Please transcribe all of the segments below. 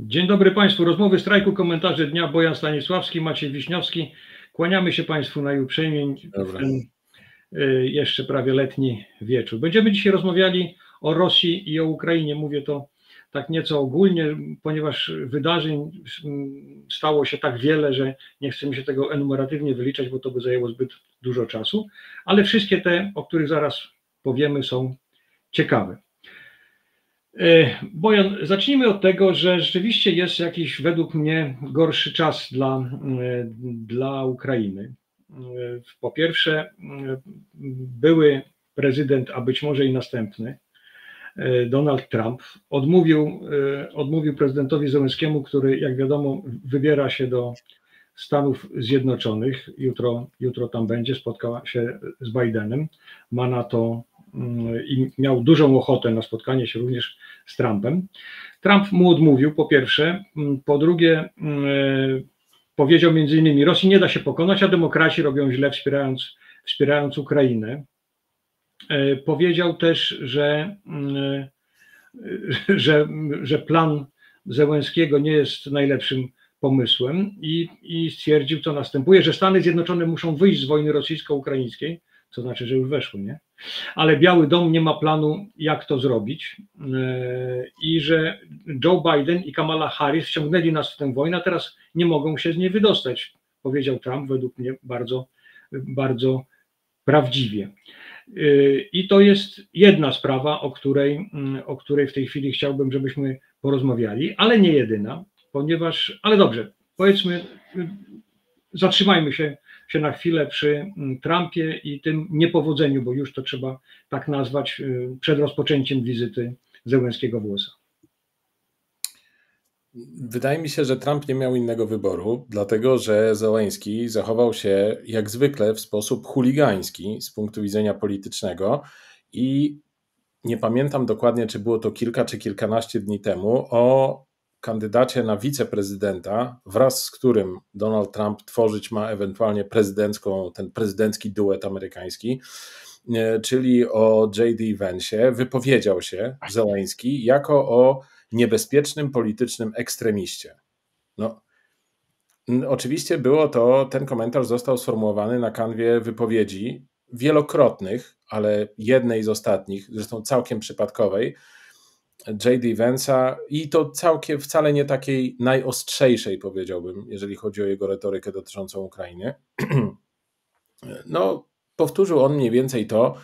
Dzień dobry Państwu. Rozmowy strajku, komentarze dnia. Bojan Stanisławski, Maciej Wiśniowski. Kłaniamy się Państwu najuprzejmiej w ten jeszcze prawie letni wieczór. Będziemy dzisiaj rozmawiali o Rosji i o Ukrainie. Mówię to tak nieco ogólnie, ponieważ wydarzeń stało się tak wiele, że nie chcemy się tego enumeratywnie wyliczać, bo to by zajęło zbyt dużo czasu, ale wszystkie te, o których zaraz powiemy, są ciekawe. Bojan, zacznijmy od tego, że rzeczywiście jest jakiś według mnie gorszy czas dla Ukrainy. Po pierwsze, były prezydent, a być może i następny, Donald Trump, odmówił prezydentowi Zełenskiemu, który, jak wiadomo, wybiera się do Stanów Zjednoczonych. Jutro tam będzie, spotkał się z Bidenem, ma na to i miał dużą ochotę na spotkanie się również z Trumpem. Trump mu odmówił, po pierwsze. Po drugie, powiedział między innymi, Rosji nie da się pokonać, a demokraci robią źle, wspierając Ukrainę. Powiedział też, że plan Zełenskiego nie jest najlepszym pomysłem i stwierdził, co następuje, że Stany Zjednoczone muszą wyjść z wojny rosyjsko-ukraińskiej, co znaczy, że już weszły, nie? Ale Biały Dom nie ma planu, jak to zrobić, i że Joe Biden i Kamala Harris wciągnęli nas w tę wojnę, a teraz nie mogą się z niej wydostać, powiedział Trump, według mnie bardzo, bardzo prawdziwie. I to jest jedna sprawa, o której w tej chwili chciałbym, żebyśmy porozmawiali, ale nie jedyna, ale dobrze, powiedzmy, zatrzymajmy się na chwilę przy Trumpie i tym niepowodzeniu, bo już to trzeba tak nazwać, przed rozpoczęciem wizyty Zełenskiego w USA. Wydaje mi się, że Trump nie miał innego wyboru, dlatego że Zełenski zachował się jak zwykle w sposób chuligański z punktu widzenia politycznego i nie pamiętam dokładnie, czy było to kilka czy kilkanaście dni temu, o kandydacie na wiceprezydenta, wraz z którym Donald Trump tworzyć ma ewentualnie ten prezydencki duet amerykański, czyli o J.D. Vance, wypowiedział się Zełenski jako o niebezpiecznym politycznym ekstremiście. No, oczywiście ten komentarz został sformułowany na kanwie wypowiedzi wielokrotnych, ale jednej z ostatnich, zresztą całkiem przypadkowej, J.D. Vance'a i to wcale nie takiej najostrzejszej, powiedziałbym, jeżeli chodzi o jego retorykę dotyczącą Ukrainy. No, powtórzył on mniej więcej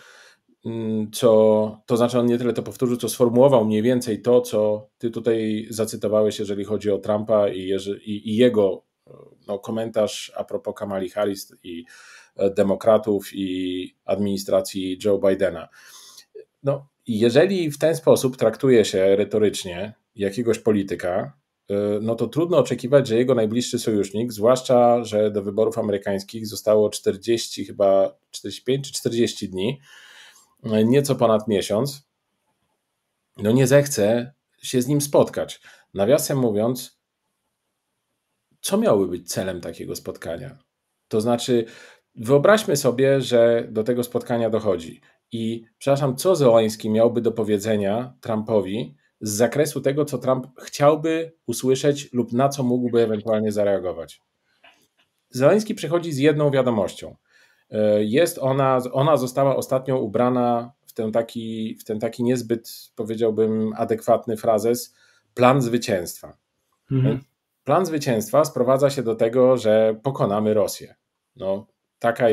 to znaczy on nie tyle to powtórzył, co sformułował mniej więcej to, co ty tutaj zacytowałeś, jeżeli chodzi o Trumpa i jego komentarz a propos Kamali Harris i demokratów i administracji Joe Bidena. No, jeżeli w ten sposób traktuje się retorycznie jakiegoś polityka, no to trudno oczekiwać, że jego najbliższy sojusznik, zwłaszcza, że do wyborów amerykańskich zostało 45 czy 40 dni, nieco ponad miesiąc, no nie zechce się z nim spotkać. Nawiasem mówiąc, co miałoby być celem takiego spotkania? To znaczy, wyobraźmy sobie, że do tego spotkania dochodzi i, przepraszam, co Zełenski miałby do powiedzenia Trumpowi z zakresu tego, co Trump chciałby usłyszeć lub na co mógłby ewentualnie zareagować? Zełenski przychodzi z jedną wiadomością. Ona została ostatnio ubrana w ten taki niezbyt, powiedziałbym, adekwatny frazes plan zwycięstwa. Mhm. Plan zwycięstwa sprowadza się do tego, że pokonamy Rosję. No, taki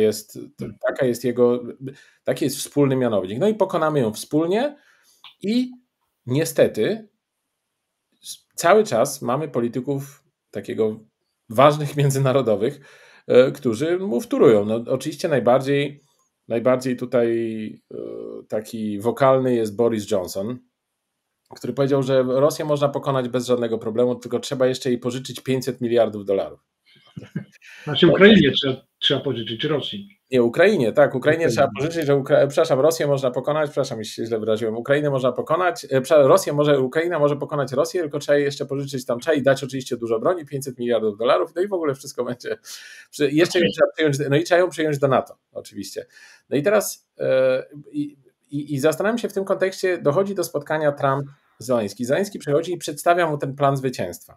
jest wspólny mianownik. No i pokonamy ją wspólnie i niestety cały czas mamy polityków takiego ważnych międzynarodowych, którzy mu wtórują. No, oczywiście najbardziej tutaj taki wokalny jest Boris Johnson, który powiedział, że Rosję można pokonać bez żadnego problemu, tylko trzeba jeszcze jej pożyczyć $500 miliardów. Znaczy Ukrainie trzeba pożyczyć, czy Rosji? Nie, Ukrainie, tak. Ukrainie trzeba pożyczyć, Rosję można pokonać, mi się źle wyraziłem, Ukrainę można pokonać, Ukraina może pokonać Rosję, tylko trzeba jej jeszcze pożyczyć trzeba jej dać oczywiście dużo broni, $500 miliardów, no i w ogóle wszystko będzie, jeszcze ją trzeba przyjąć, no i trzeba ją przyjąć do NATO, oczywiście. No i teraz i zastanawiam się w tym kontekście, dochodzi do spotkania Trump Zełenski. Zełenski przychodzi i przedstawia mu ten plan zwycięstwa.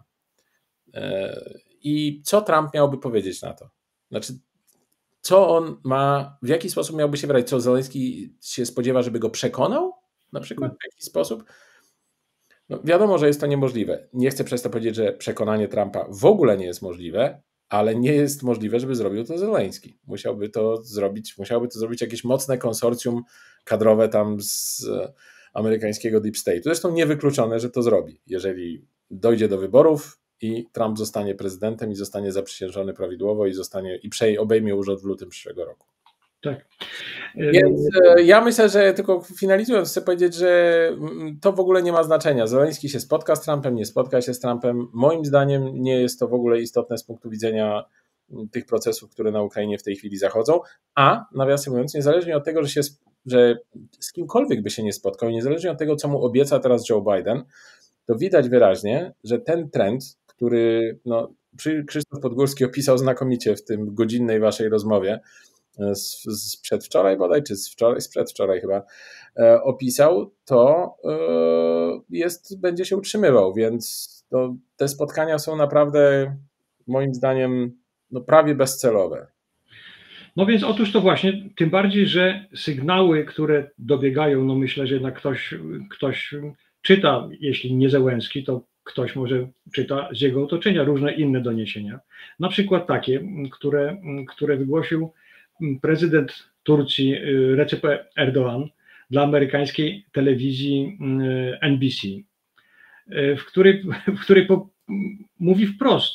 I co Trump miałby powiedzieć na to? Znaczy, co on ma, w jaki sposób miałby się wyrazić? Co Zełenski się spodziewa, żeby go przekonał? Na przykład w jakiś sposób? No, wiadomo, że jest to niemożliwe. Nie chcę przez to powiedzieć, że przekonanie Trumpa w ogóle nie jest możliwe, ale nie jest możliwe, żeby zrobił to Zełenski. Musiałby to zrobić jakieś mocne konsorcjum kadrowe tam z amerykańskiego Deep State'u. Zresztą niewykluczone, że to zrobi, jeżeli dojdzie do wyborów i Trump zostanie prezydentem i zostanie zaprzysiężony prawidłowo i obejmie urząd w lutym przyszłego roku. Tak. Więc ja myślę, że tylko finalizując, chcę powiedzieć, że to w ogóle nie ma znaczenia. Zełenski się spotka z Trumpem, nie spotka się z Trumpem. Moim zdaniem nie jest to w ogóle istotne z punktu widzenia tych procesów, które na Ukrainie w tej chwili zachodzą, a nawiasem mówiąc, niezależnie od tego, że z kimkolwiek by się nie spotkał, niezależnie od tego, co mu obieca teraz Joe Biden, to widać wyraźnie, że ten trend, który Krzysztof Podgórski opisał znakomicie w tym godzinnej waszej rozmowie, z przedwczoraj bodaj, czy z przedwczoraj chyba opisał, to będzie się utrzymywał, więc te spotkania są naprawdę moim zdaniem prawie bezcelowe. No więc otóż to właśnie, tym bardziej, że sygnały, które dobiegają, myślę, że jednak ktoś czyta, jeśli nie Zełenski, to ktoś może czyta z jego otoczenia różne inne doniesienia. Na przykład takie, które wygłosił prezydent Turcji Recep Erdoğan dla amerykańskiej telewizji NBC, w której mówi wprost,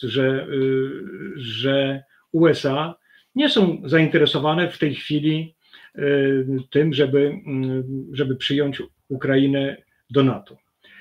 że USA nie są zainteresowane w tej chwili tym, żeby przyjąć Ukrainę do NATO.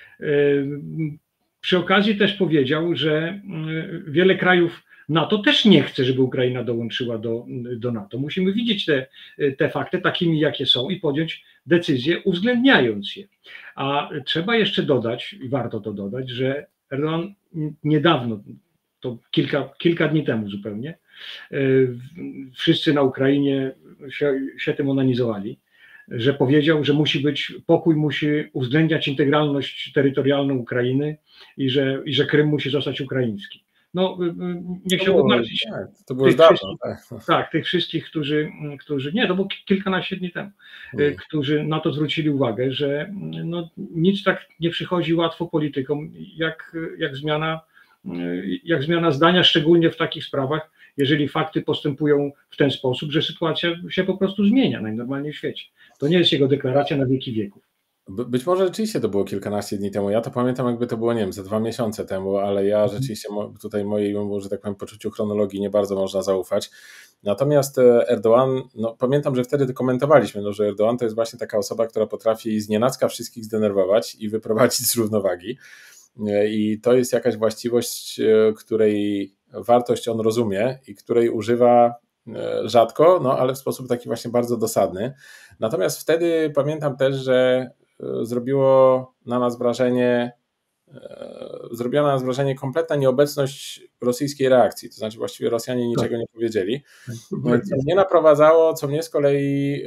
Przy okazji też powiedział, że wiele krajów NATO też nie chce, żeby Ukraina dołączyła do NATO. Musimy widzieć te fakty takimi, jakie są i podjąć decyzje uwzględniając je. A trzeba jeszcze dodać, i warto to dodać, że Erdoğan niedawno, to kilka dni temu zupełnie, wszyscy na Ukrainie się tym onanizowali, że powiedział, że pokój musi uwzględniać integralność terytorialną Ukrainy i że Krym musi zostać ukraiński. Nie chciałbym martwić to było dawno, tych wszystkich, którzy nie, to było kilkanaście dni temu, którzy na to zwrócili uwagę, że nic tak nie przychodzi łatwo politykom, jak zmiana zdania, szczególnie w takich sprawach, jeżeli fakty postępują w ten sposób, że sytuacja się po prostu zmienia najnormalniej w świecie. To nie jest jego deklaracja na wieki wieków. Być może rzeczywiście to było kilkanaście dni temu. Ja to pamiętam, jakby to było, nie wiem, ze 2 miesiące temu, ale ja rzeczywiście tutaj mojemu, że tak powiem, poczuciu chronologii nie bardzo można zaufać. Natomiast Erdoğan, pamiętam, że wtedy komentowaliśmy, że Erdoğan to jest właśnie taka osoba, która potrafi znienacka wszystkich zdenerwować i wyprowadzić z równowagi. I to jest jakaś właściwość, której wartość on rozumie i której używa rzadko, ale w sposób taki właśnie bardzo dosadny. Natomiast wtedy pamiętam też, że zrobiła na nas wrażenie kompletna nieobecność rosyjskiej reakcji, to znaczy właściwie Rosjanie niczego nie powiedzieli, co mnie naprowadzało, co mnie z kolei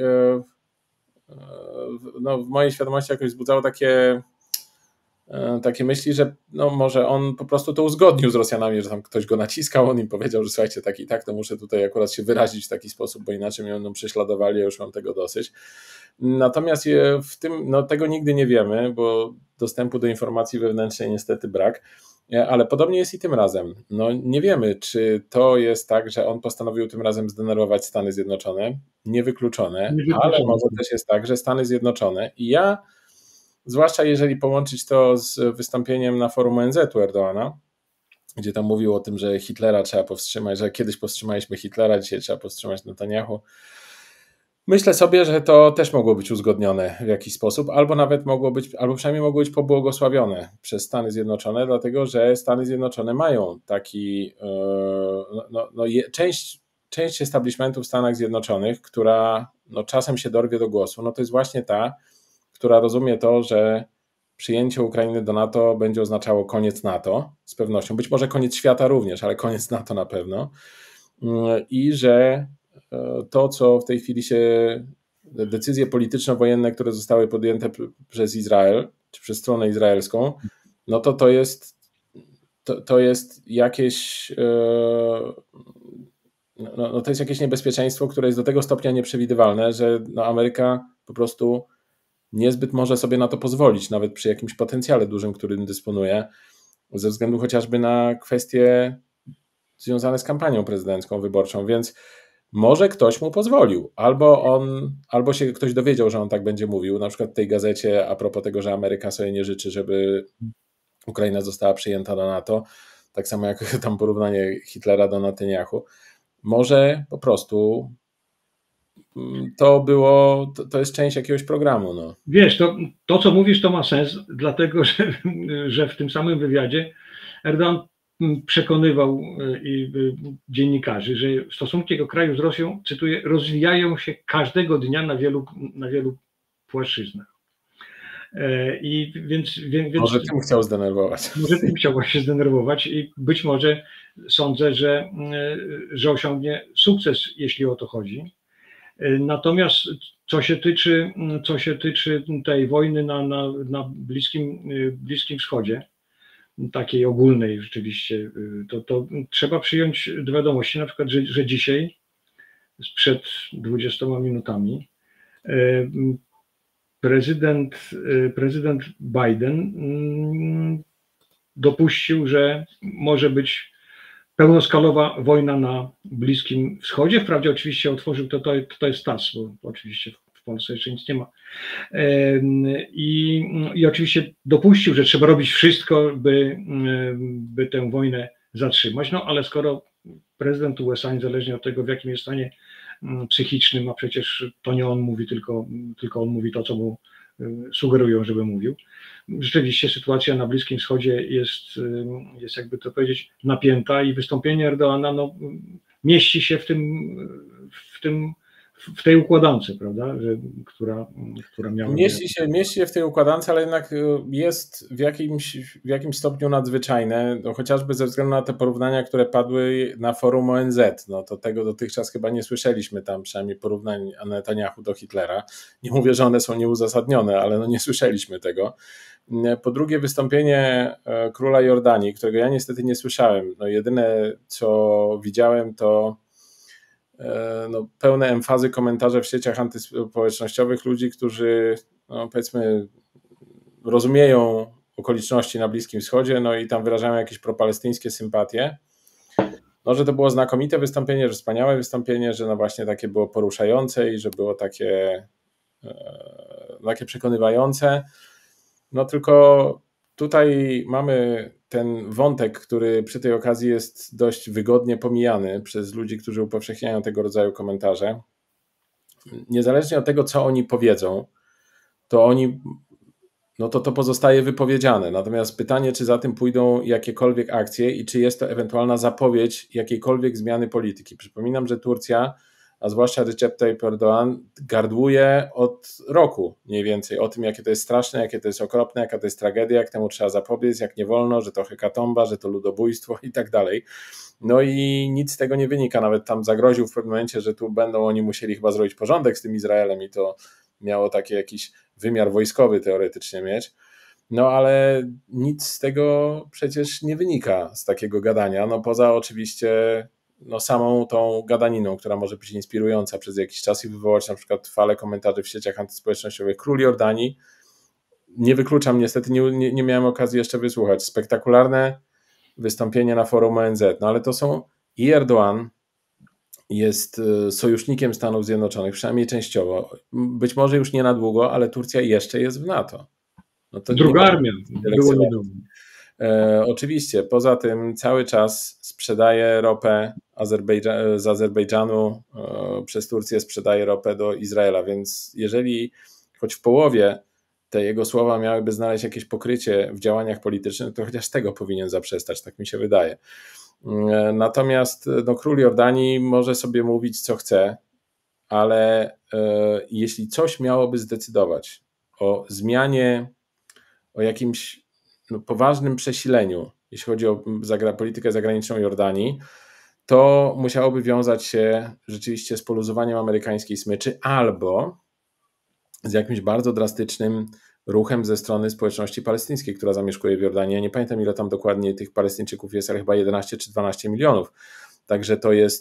w mojej świadomości jakoś wzbudzało takie myśli, że może on po prostu to uzgodnił z Rosjanami, że tam ktoś go naciskał, on im powiedział, że słuchajcie, tak i tak, to muszę tutaj akurat się wyrazić w taki sposób, bo inaczej mnie będą prześladowali, ja już mam tego dosyć. Natomiast w tym, tego nigdy nie wiemy, bo dostępu do informacji wewnętrznej niestety brak, ale podobnie jest i tym razem. Nie wiemy, czy to jest tak, że on postanowił tym razem zdenerwować Stany Zjednoczone, niewykluczone, ale może też jest tak, że Stany Zjednoczone i zwłaszcza jeżeli połączyć to z wystąpieniem na forum ONZ-u Erdoğana, gdzie tam mówił o tym, że Hitlera trzeba powstrzymać, że kiedyś powstrzymaliśmy Hitlera, dzisiaj trzeba powstrzymać Netanyahu. Myślę sobie, że to też mogło być uzgodnione w jakiś sposób, albo przynajmniej mogło być pobłogosławione przez Stany Zjednoczone, dlatego że Stany Zjednoczone mają taki, część establishmentu w Stanach Zjednoczonych, która czasem się dorwie do głosu, to jest właśnie ta, która rozumie to, że przyjęcie Ukrainy do NATO będzie oznaczało koniec NATO, z pewnością, być może koniec świata również, ale koniec NATO na pewno, i że to, co w tej chwili decyzje polityczno-wojenne, które zostały podjęte przez Izrael, czy przez stronę izraelską, no to jest jakieś no to jest jakieś niebezpieczeństwo, które jest do tego stopnia nieprzewidywalne, że no Ameryka po prostu niezbyt może sobie na to pozwolić, nawet przy jakimś potencjale dużym, którym dysponuje, ze względu chociażby na kwestie związane z kampanią prezydencką, wyborczą, więc może ktoś mu pozwolił, albo się ktoś dowiedział, że on tak będzie mówił, na przykład w tej gazecie a propos tego, że Ameryka sobie nie życzy, żeby Ukraina została przyjęta do NATO, tak samo jak tam porównanie Hitlera do Netanyahu. Może po prostu to jest część jakiegoś programu. No. Wiesz, to co mówisz, to ma sens, dlatego że w tym samym wywiadzie Erdogan przekonywał dziennikarzy, że stosunki jego kraju z Rosją, cytuję, rozwijają się każdego dnia na wielu płaszczyznach. Więc może tym chciał zdenerwować. Może tym chciał się zdenerwować i być może sądzę, że osiągnie sukces, jeśli o to chodzi. Natomiast co się tyczy tej wojny na Bliskim Wschodzie, takiej ogólnej rzeczywiście, to trzeba przyjąć do wiadomości na przykład, że dzisiaj, sprzed 20 minutami, prezydent Biden dopuścił, że może być pełnoskalowa wojna na Bliskim Wschodzie. Wprawdzie oczywiście otworzył, to jest TASS, bo oczywiście w Polsce jeszcze nic nie ma. I oczywiście dopuścił, że trzeba robić wszystko, by tę wojnę zatrzymać. No ale skoro prezydent USA, niezależnie od tego, w jakim jest stanie psychicznym, a przecież to nie on mówi, tylko on mówi to, co mu sugerują, żeby mówił. Rzeczywiście sytuacja na Bliskim Wschodzie jest jakby to powiedzieć napięta i wystąpienie Erdogana mieści się w tej układance, prawda, która miała... Mieści się w tej układance, ale jednak jest w jakimś stopniu nadzwyczajne, no chociażby ze względu na te porównania, które padły na forum ONZ. No to tego dotychczas chyba nie słyszeliśmy tam, przynajmniej porównań Netanyahu do Hitlera. Nie mówię, że one są nieuzasadnione, ale no nie słyszeliśmy tego. Po drugie, wystąpienie króla Jordanii, którego ja niestety nie słyszałem. No jedyne, co widziałem, to pełne emfazy komentarze w sieciach antyspołecznościowych ludzi, którzy powiedzmy rozumieją okoliczności na Bliskim Wschodzie, no i tam wyrażają jakieś propalestyńskie sympatie. No, że to było znakomite wystąpienie, że wspaniałe wystąpienie, że no właśnie takie było poruszające i że było takie przekonywające. No tylko tutaj mamy ten wątek, który przy tej okazji jest dość wygodnie pomijany przez ludzi, którzy upowszechniają tego rodzaju komentarze. Niezależnie od tego, co oni powiedzą, to pozostaje wypowiedziane. Natomiast pytanie, czy za tym pójdą jakiekolwiek akcje i czy jest to ewentualna zapowiedź jakiejkolwiek zmiany polityki. Przypominam, że Turcja, a zwłaszcza Recep Tayyip Erdoğan, gardłuje od roku mniej więcej o tym, jakie to jest straszne, jakie to jest okropne, jaka to jest tragedia, jak temu trzeba zapobiec, jak nie wolno, że to hekatomba, że to ludobójstwo i tak dalej. No i nic z tego nie wynika. Nawet tam zagroził w pewnym momencie, że tu będą oni musieli chyba zrobić porządek z tym Izraelem i to miało taki jakiś wymiar wojskowy teoretycznie mieć. No ale nic z tego przecież nie wynika z takiego gadania, no poza oczywiście samą tą gadaniną, która może być inspirująca przez jakiś czas i wywołać na przykład falę komentarzy w sieciach antyspołecznościowych. Król Jordanii, nie wykluczam, niestety nie miałem okazji jeszcze wysłuchać, spektakularne wystąpienie na forum ONZ, no ale to są i Erdoğan jest sojusznikiem Stanów Zjednoczonych, przynajmniej częściowo, być może już nie na długo, ale Turcja jeszcze jest w NATO. No to druga armia, było niedawno. Oczywiście, poza tym cały czas sprzedaje ropę z Azerbejdżanu, przez Turcję sprzedaje ropę do Izraela, więc jeżeli choć w połowie te jego słowa miałyby znaleźć jakieś pokrycie w działaniach politycznych, to chociaż tego powinien zaprzestać, tak mi się wydaje. Natomiast król Jordanii może sobie mówić co chce, ale jeśli coś miałoby zdecydować o zmianie, o jakimś poważnym przesileniu, jeśli chodzi o politykę zagraniczną Jordanii, to musiałoby wiązać się rzeczywiście z poluzowaniem amerykańskiej smyczy albo z jakimś bardzo drastycznym ruchem ze strony społeczności palestyńskiej, która zamieszkuje w Jordanii. Ja nie pamiętam, ile tam dokładnie tych Palestyńczyków jest, ale chyba 11 czy 12 milionów. Także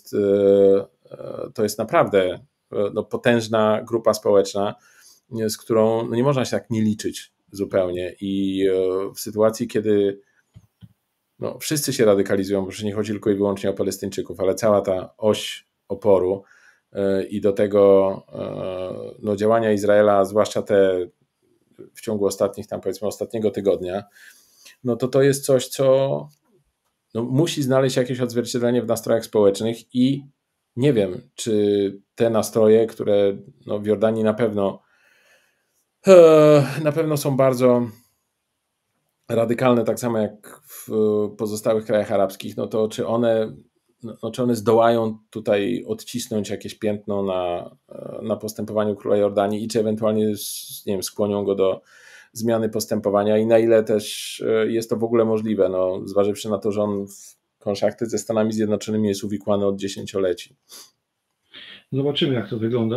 to jest naprawdę potężna grupa społeczna, z którą nie można się tak nie liczyć zupełnie. I w sytuacji, kiedy wszyscy się radykalizują, bo przecież nie chodzi tylko i wyłącznie o Palestyńczyków, ale cała ta oś oporu i do tego działania Izraela, zwłaszcza te w ciągu ostatniego tygodnia, to jest coś, co musi znaleźć jakieś odzwierciedlenie w nastrojach społecznych i nie wiem, czy te nastroje, które w Jordanii na pewno są bardzo radykalne, tak samo jak w pozostałych krajach arabskich, to czy one zdołają tutaj odcisnąć jakieś piętno na postępowaniu króla Jordanii i czy ewentualnie, nie wiem, skłonią go do zmiany postępowania i na ile też jest to w ogóle możliwe, zważywszy na to, że on w konszachty ze Stanami Zjednoczonymi jest uwikłany od dziesięcioleci. Zobaczymy, jak to wygląda.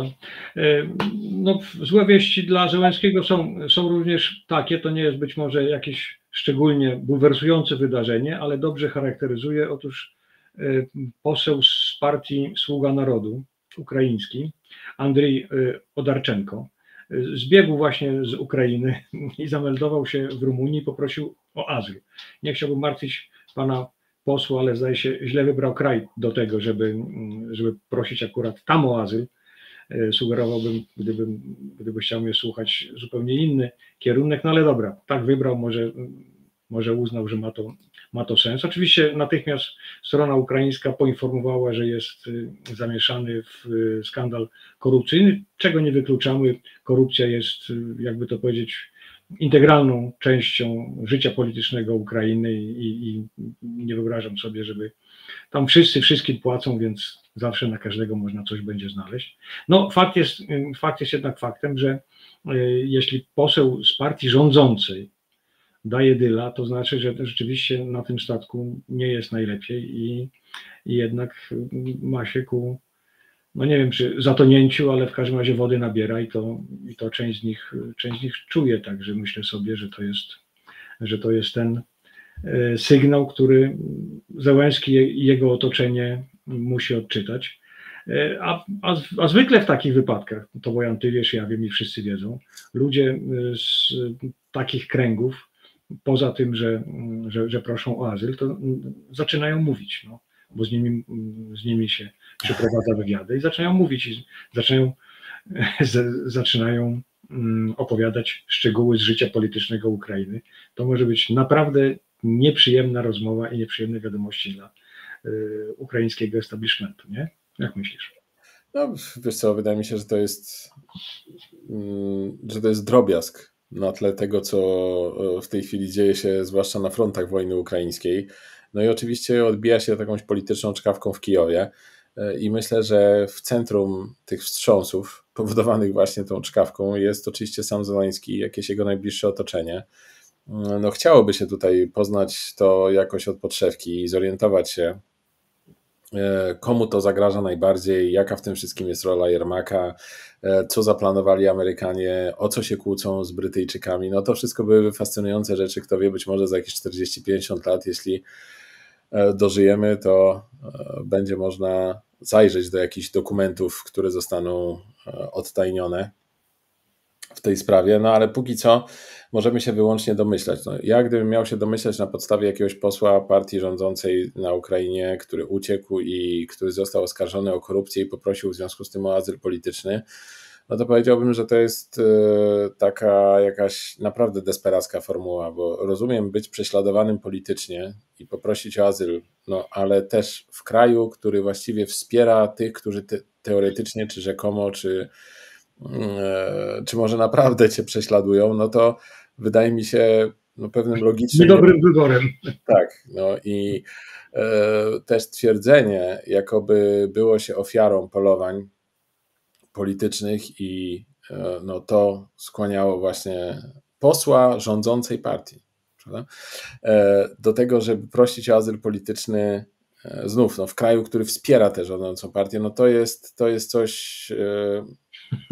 Złe wieści dla Zełenskiego są również takie, to nie jest być może jakieś szczególnie bulwersujące wydarzenie, ale dobrze charakteryzuje. Otóż poseł z partii Sługa Narodu ukraiński, Andrzej Odarczenko, zbiegł właśnie z Ukrainy i zameldował się w Rumunii, poprosił o azyl. Nie chciałbym martwić pana posła, ale zdaje się, źle wybrał kraj do tego, żeby prosić akurat tam o azyl. Sugerowałbym, gdyby chciał mnie słuchać, zupełnie inny kierunek, ale dobra, tak wybrał, może uznał, że ma to sens. Oczywiście natychmiast strona ukraińska poinformowała, że jest zamieszany w skandal korupcyjny, czego nie wykluczamy. Korupcja jest, jakby to powiedzieć, integralną częścią życia politycznego Ukrainy i nie wyobrażam sobie, żeby tam wszyscy wszystkim płacą, więc zawsze na każdego można coś będzie znaleźć. Fakt jest jednak faktem, że jeśli poseł z partii rządzącej daje dyla, to znaczy, że rzeczywiście na tym statku nie jest najlepiej i jednak ma się ku, nie wiem, czy zatonięciu, ale w każdym razie wody nabiera i to część z nich czuje, także myślę sobie, że to jest ten sygnał, który Zełenski i jego otoczenie musi odczytać. A zwykle w takich wypadkach, to Bojan, ty wiesz, ja wiem i wszyscy wiedzą, ludzie z takich kręgów, poza tym, że proszą o azyl, to zaczynają mówić, bo z nimi się przeprowadza wywiady i zaczynają mówić i zaczynają opowiadać szczegóły z życia politycznego Ukrainy. To może być naprawdę nieprzyjemna rozmowa i nieprzyjemne wiadomości dla ukraińskiego establishmentu, nie? Jak myślisz? Wiesz co, wydaje mi się, że to jest drobiazg na tle tego, co w tej chwili dzieje się, zwłaszcza na frontach wojny ukraińskiej. I oczywiście odbija się jakąś polityczną czkawką w Kijowie i myślę, że w centrum tych wstrząsów powodowanych właśnie tą czkawką jest oczywiście sam Zełenski i jakieś jego najbliższe otoczenie. Chciałoby się tutaj poznać to jakoś od podszewki i zorientować się, komu to zagraża najbardziej, jaka w tym wszystkim jest rola Jermaka, co zaplanowali Amerykanie, o co się kłócą z Brytyjczykami. To wszystko były fascynujące rzeczy, kto wie, być może za jakieś 40-50 lat, jeśli dożyjemy, to będzie można zajrzeć do jakichś dokumentów, które zostaną odtajnione w tej sprawie, ale póki co możemy się wyłącznie domyślać. Ja gdybym miał się domyślać na podstawie jakiegoś posła partii rządzącej na Ukrainie, który uciekł i który został oskarżony o korupcję i poprosił w związku z tym o azyl polityczny, to powiedziałbym, że to jest taka jakaś naprawdę desperacka formuła, bo rozumiem być prześladowanym politycznie i poprosić o azyl, ale też w kraju, który właściwie wspiera tych, którzy teoretycznie, czy rzekomo, czy może naprawdę cię prześladują, to wydaje mi się pewnym logicznym... Niedobrym wyborem. Tak, i też twierdzenie, jakoby było się ofiarą polowań politycznych i to skłaniało właśnie posła rządzącej partii, prawda? Do tego, żeby prosić o azyl polityczny znów w kraju, który wspiera tę rządzącą partię, to jest coś,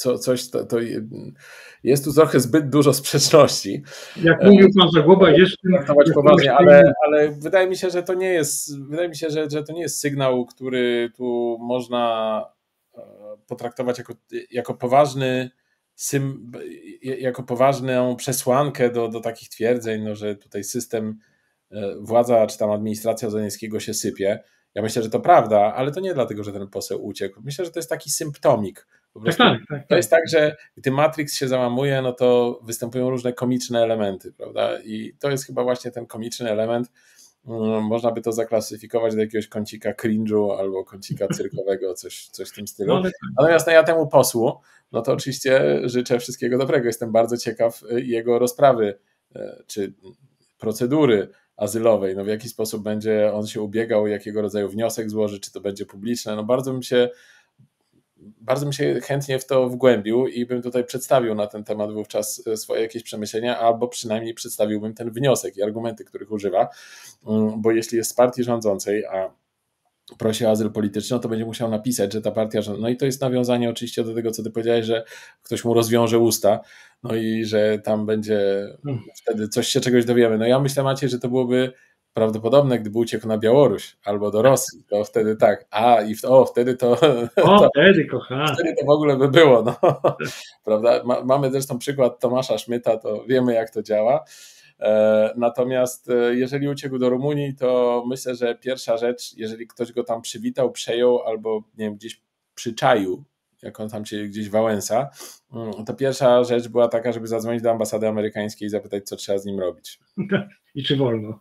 to jest tu trochę zbyt dużo sprzeczności. Jak mówił pan Zagłoba, jest traktować poważnie, ale wydaje mi się, że to nie jest sygnał, który tu można potraktować jako poważny, jako poważną przesłankę do takich twierdzeń, no, że tutaj system, władza czy tam administracja Zełenskiego się sypie. Ja myślę, że to prawda, ale to nie dlatego, że ten poseł uciekł. Myślę, że to jest taki symptomik. Po prostu to jest tak, że gdy Matrix się załamuje, no to występują różne komiczne elementy, prawda? I to jest chyba właśnie ten komiczny element. Można by to zaklasyfikować do jakiegoś kącika cringe'u albo kącika cyrkowego, coś w tym stylu. Natomiast ja temu posłu, no to oczywiście życzę wszystkiego dobrego. Jestem bardzo ciekaw jego rozprawy, czy procedury azylowej, no w jaki sposób będzie on się ubiegał, jakiego rodzaju wniosek złoży, czy to będzie publiczne. No bardzo bym się chętnie w to wgłębił i bym tutaj przedstawił na ten temat wówczas swoje jakieś przemyślenia, albo przynajmniej przedstawiłbym ten wniosek i argumenty, których używa, bo jeśli jest z partii rządzącej, a prosi o azyl polityczny, no to będzie musiał napisać, że ta partia rządząca, no i to jest nawiązanie oczywiście do tego, co ty powiedziałeś, że ktoś mu rozwiąże usta, no i że tam będzie, wtedy czegoś dowiemy. No ja myślę, Maciej, że to byłoby prawdopodobne, gdyby uciekł na Białoruś albo do Rosji, to wtedy tak, wtedy to wtedy to w ogóle by było, no, prawda? Mamy zresztą przykład Tomasza Szmyta, to wiemy, jak to działa. Natomiast jeżeli uciekł do Rumunii, to myślę, że pierwsza rzecz, jeżeli ktoś go tam przywitał, przejął albo nie wiem, gdzieś przyczaił, jak on tam się gdzieś Wałęsa, to pierwsza rzecz była taka, żeby zadzwonić do ambasady amerykańskiej i zapytać, co trzeba z nim robić. I czy wolno.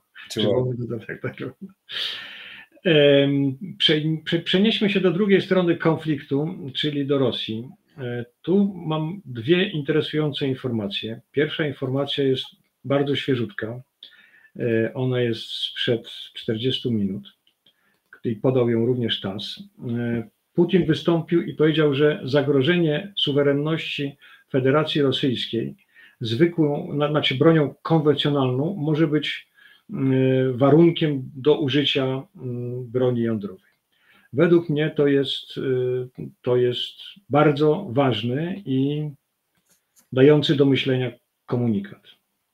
Przenieśmy się do drugiej strony konfliktu, czyli do Rosji. Tu mam dwie interesujące informacje. Pierwsza informacja jest bardzo świeżutka. Ona jest sprzed 40 minut i podał ją również TASS. Putin wystąpił i powiedział, że zagrożenie suwerenności Federacji Rosyjskiej bronią konwencjonalną może być warunkiem do użycia broni jądrowej. Według mnie to jest bardzo ważny i dający do myślenia komunikat.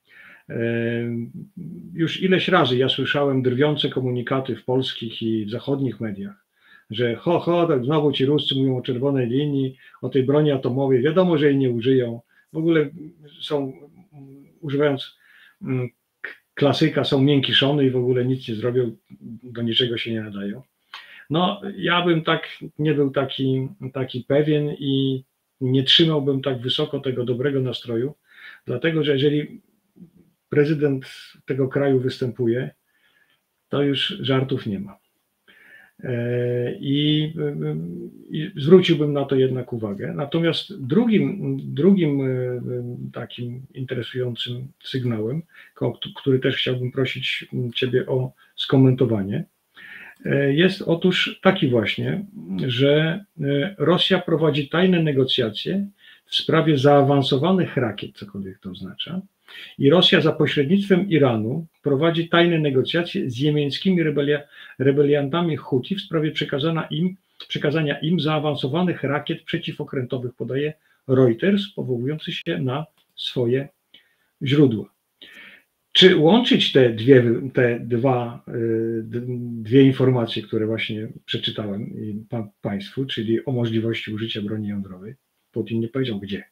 Już ileś razy ja słyszałem drwiące komunikaty w polskich i zachodnich mediach, że tak znowu ci Ruscy mówią o czerwonej linii, o tej broni atomowej, wiadomo, że jej nie użyją. W ogóle używając klasyka, są miękiszone i w ogóle nic nie zrobią, do niczego się nie nadają. No, ja bym nie był taki pewien i nie trzymałbym tak wysoko tego dobrego nastroju, dlatego że jeżeli prezydent tego kraju występuje, to już żartów nie ma. I zwróciłbym na to jednak uwagę. Natomiast drugim takim interesującym sygnałem, który też chciałbym prosić Ciebie o skomentowanie, jest otóż taki właśnie, że Rosja prowadzi tajne negocjacje w sprawie zaawansowanych rakiet, cokolwiek to oznacza, i Rosja za pośrednictwem Iranu prowadzi tajne negocjacje z jemeńskimi rebeliantami Huti w sprawie przekazania im zaawansowanych rakiet przeciwokrętowych, podaje Reuters, powołujący się na swoje źródła. Czy łączyć te dwie informacje, które właśnie przeczytałem Państwu, czyli o możliwości użycia broni jądrowej, Putin nie powiedział gdzie,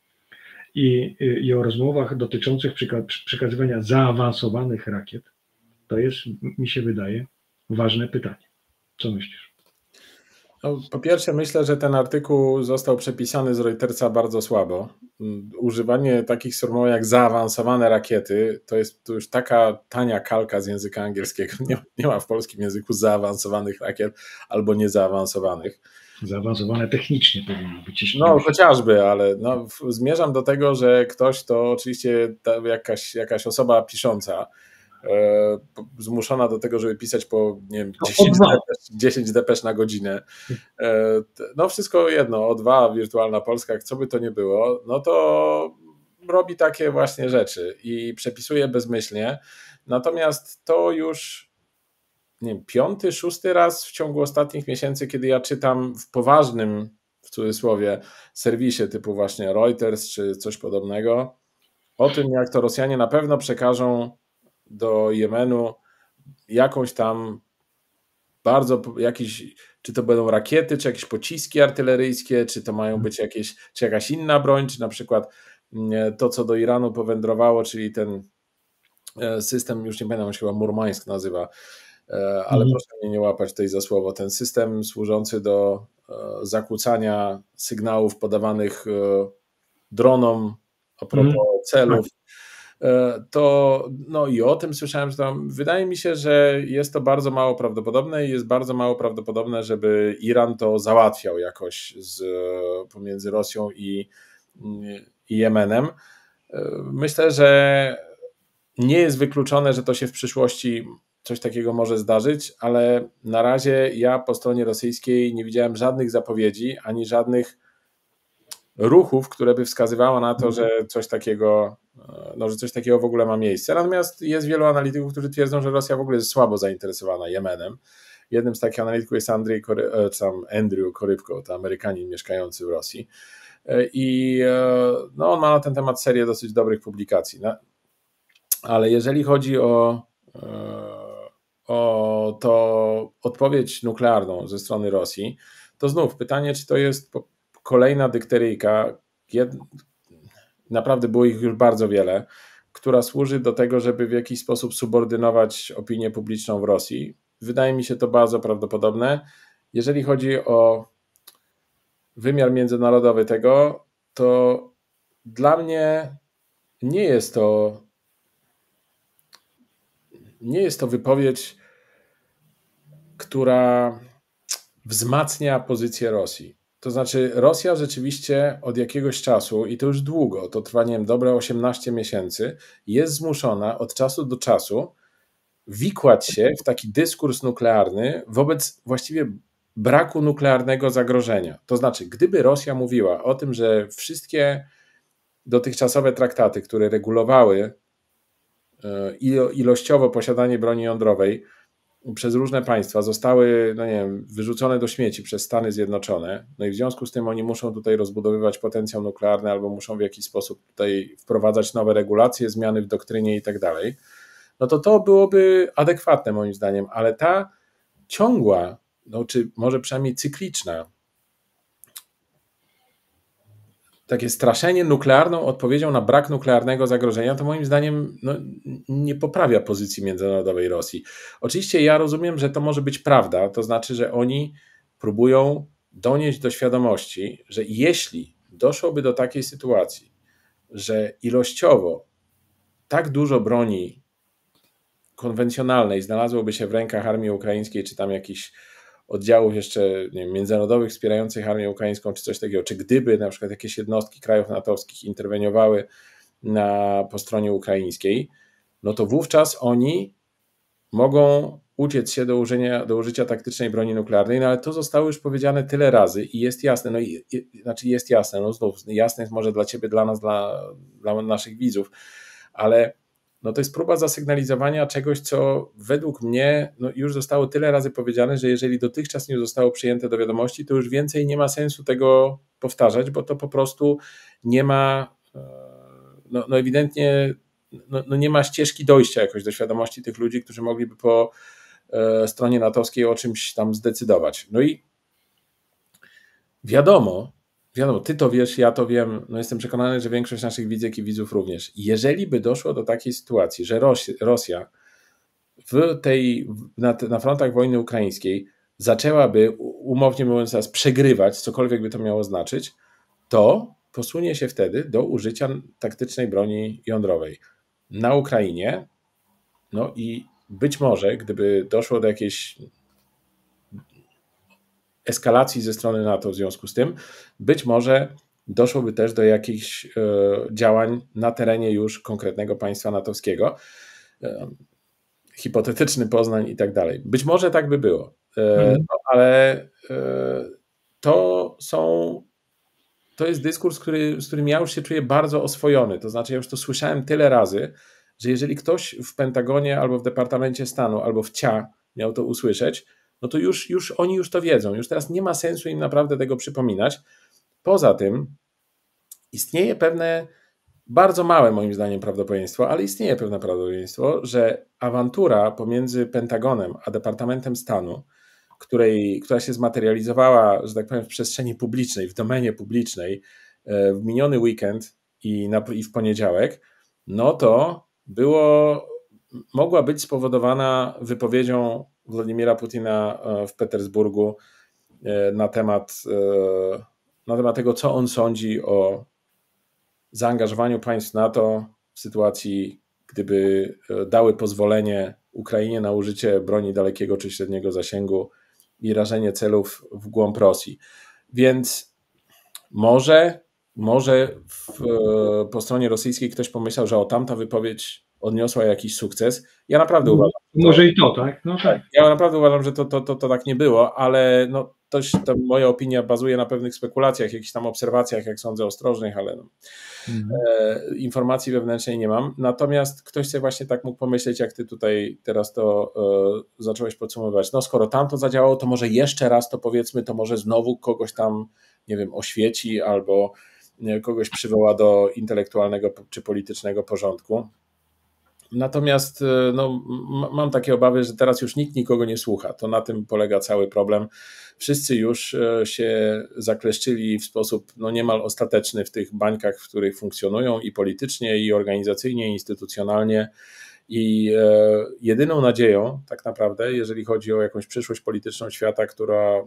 i o rozmowach dotyczących przekazywania zaawansowanych rakiet, to jest, mi się wydaje, ważne pytanie. Co myślisz? No, po pierwsze myślę, że ten artykuł został przepisany z Reutersa bardzo słabo. Używanie takich sformułowań jak zaawansowane rakiety to już taka tania kalka z języka angielskiego. Nie ma w polskim języku zaawansowanych rakiet albo niezaawansowanych. Zaawansowane technicznie powinno być. No chociażby, ale zmierzam do tego, że ktoś to oczywiście jakaś osoba pisząca, zmuszona do tego, żeby pisać po nie wiem, 10 depesz na godzinę. No wszystko jedno, O2, Wirtualna Polska, co by to nie było, no to robi takie właśnie rzeczy i przepisuje bezmyślnie. Natomiast to już nie wiem, 5., 6. raz w ciągu ostatnich miesięcy, kiedy ja czytam w cudzysłowie serwisie typu właśnie Reuters czy coś podobnego o tym, jak to Rosjanie na pewno przekażą do Jemenu jakąś tam czy to będą rakiety, czy jakieś pociski artyleryjskie, czy to mają być czy jakaś inna broń, czy na przykład to, co do Iranu powędrowało, czyli ten system, już nie pamiętam, się chyba Murmańsk nazywa, ale proszę mnie nie łapać tutaj za słowo, ten system służący do zakłócania sygnałów podawanych dronom a propos celów, to no i o tym słyszałem, że tam wydaje mi się, że jest to bardzo mało prawdopodobne i jest bardzo mało prawdopodobne, żeby Iran to załatwiał jakoś pomiędzy Rosją i Jemenem. Myślę, że nie jest wykluczone, że to się w przyszłości coś takiego może zdarzyć, ale na razie ja po stronie rosyjskiej nie widziałem żadnych zapowiedzi, ani żadnych ruchów, które by wskazywało na to, że coś takiego w ogóle ma miejsce. Natomiast jest wielu analityków, którzy twierdzą, że Rosja w ogóle jest słabo zainteresowana Jemenem. Jednym z takich analityków jest Andrew Korybko, to Amerykanin mieszkający w Rosji. I no, on ma na ten temat serię dosyć dobrych publikacji. Ale jeżeli chodzi o to odpowiedź nuklearną ze strony Rosji, to znów pytanie, czy to jest kolejna dykteryjka, naprawdę było ich już bardzo wiele, która służy do tego, żeby w jakiś sposób subordynować opinię publiczną w Rosji. Wydaje mi się to bardzo prawdopodobne. Jeżeli chodzi o wymiar międzynarodowy tego, to dla mnie nie jest to wypowiedź, która wzmacnia pozycję Rosji. To znaczy Rosja rzeczywiście od jakiegoś czasu, i to już długo, to trwa, nie wiem, dobre 18 miesięcy, jest zmuszona od czasu do czasu wikłać się w taki dyskurs nuklearny wobec właściwie braku nuklearnego zagrożenia. To znaczy, gdyby Rosja mówiła o tym, że wszystkie dotychczasowe traktaty, które regulowały ilościowo posiadanie broni jądrowej przez różne państwa zostały, no nie wiem, wyrzucone do śmieci przez Stany Zjednoczone, no i w związku z tym oni muszą tutaj rozbudowywać potencjał nuklearny albo muszą w jakiś sposób tutaj wprowadzać nowe regulacje, zmiany w doktrynie i tak dalej, no to byłoby adekwatne moim zdaniem, ale ta ciągła, no czy może przynajmniej cykliczna, takie straszenie nuklearną odpowiedzią na brak nuklearnego zagrożenia, to moim zdaniem no, nie poprawia pozycji międzynarodowej Rosji. Oczywiście ja rozumiem, że to może być prawda, to znaczy, że oni próbują donieść do świadomości, że jeśli doszłoby do takiej sytuacji, że ilościowo tak dużo broni konwencjonalnej znalazłoby się w rękach armii ukraińskiej, czy tam jakichś oddziałów jeszcze, nie wiem, międzynarodowych wspierających armię ukraińską, czy coś takiego, czy gdyby na przykład jakieś jednostki krajów natowskich interweniowały po stronie ukraińskiej, no to wówczas oni mogą uciec się do użycia taktycznej broni nuklearnej, no ale to zostało już powiedziane tyle razy i jest jasne, jest jasne, no znów jasne jest może dla ciebie, dla nas, dla naszych widzów, ale no to jest próba zasygnalizowania czegoś, co według mnie no już zostało tyle razy powiedziane, że jeżeli dotychczas nie zostało przyjęte do wiadomości, to już więcej nie ma sensu tego powtarzać, bo to po prostu nie ma, no ewidentnie nie ma ścieżki dojścia jakoś do świadomości tych ludzi, którzy mogliby po stronie natowskiej o czymś tam zdecydować. No i wiadomo, ty to wiesz, ja to wiem, no jestem przekonany, że większość naszych widzek i widzów również. Jeżeli by doszło do takiej sytuacji, że Rosja na frontach wojny ukraińskiej zaczęłaby, umownie mówiąc, przegrywać, cokolwiek by to miało znaczyć, to posunie się wtedy do użycia taktycznej broni jądrowej na Ukrainie. No i być może, gdyby doszło do jakiejś eskalacji ze strony NATO w związku z tym, być może doszłoby też do jakichś działań na terenie już konkretnego państwa natowskiego, hipotetyczny Poznań i tak dalej. Być może tak by było, ale to jest dyskurs, z którym ja już się czuję bardzo oswojony, to znaczy ja już to słyszałem tyle razy, że jeżeli ktoś w Pentagonie albo w Departamencie Stanu albo w CIA miał to usłyszeć, no to już oni już to wiedzą, już teraz nie ma sensu im naprawdę tego przypominać, Poza tym istnieje pewne, bardzo małe moim zdaniem prawdopodobieństwo, ale istnieje pewne prawdopodobieństwo, że awantura pomiędzy Pentagonem a Departamentem Stanu, która się zmaterializowała, że tak powiem, w przestrzeni publicznej, w domenie publicznej w miniony weekend i w poniedziałek, no to mogła być spowodowana wypowiedzią Władimira Putina w Petersburgu na temat tego, co on sądzi o zaangażowaniu państw NATO w sytuacji, gdyby dały pozwolenie Ukrainie na użycie broni dalekiego czy średniego zasięgu i rażenie celów w głąb Rosji. Więc może po stronie rosyjskiej ktoś pomyślał, że tamta wypowiedź odniosła jakiś sukces. Ja naprawdę uważam. Może i to, tak? No tak. Ja naprawdę uważam, że to tak nie było, ale no, to moja opinia bazuje na pewnych spekulacjach, jakichś tam obserwacjach, jak sądzę, ostrożnych, ale informacji wewnętrznej nie mam. Natomiast ktoś sobie właśnie tak mógł pomyśleć, jak ty tutaj teraz to zacząłeś podsumowywać. No skoro tam to zadziałało, to może jeszcze raz to powiedzmy, to może znowu kogoś tam, nie wiem, oświeci albo kogoś przywoła do intelektualnego czy politycznego porządku. Natomiast no, mam takie obawy, że teraz już nikt nikogo nie słucha. To na tym polega cały problem. Wszyscy już się zakleszczyli w sposób no, niemal ostateczny w tych bańkach, w których funkcjonują i politycznie, i organizacyjnie, i instytucjonalnie. I jedyną nadzieją tak naprawdę, jeżeli chodzi o jakąś przyszłość polityczną świata, która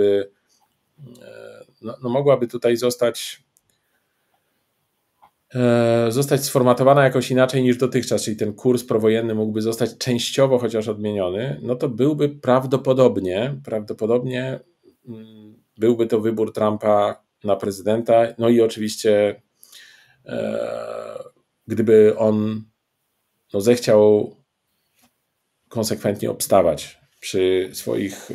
mogłaby tutaj zostać sformatowana jakoś inaczej niż dotychczas, czyli ten kurs prowojenny mógłby zostać częściowo chociaż odmieniony, no to byłby prawdopodobnie byłby to wybór Trumpa na prezydenta, no i oczywiście gdyby on zechciał konsekwentnie obstawać przy swoich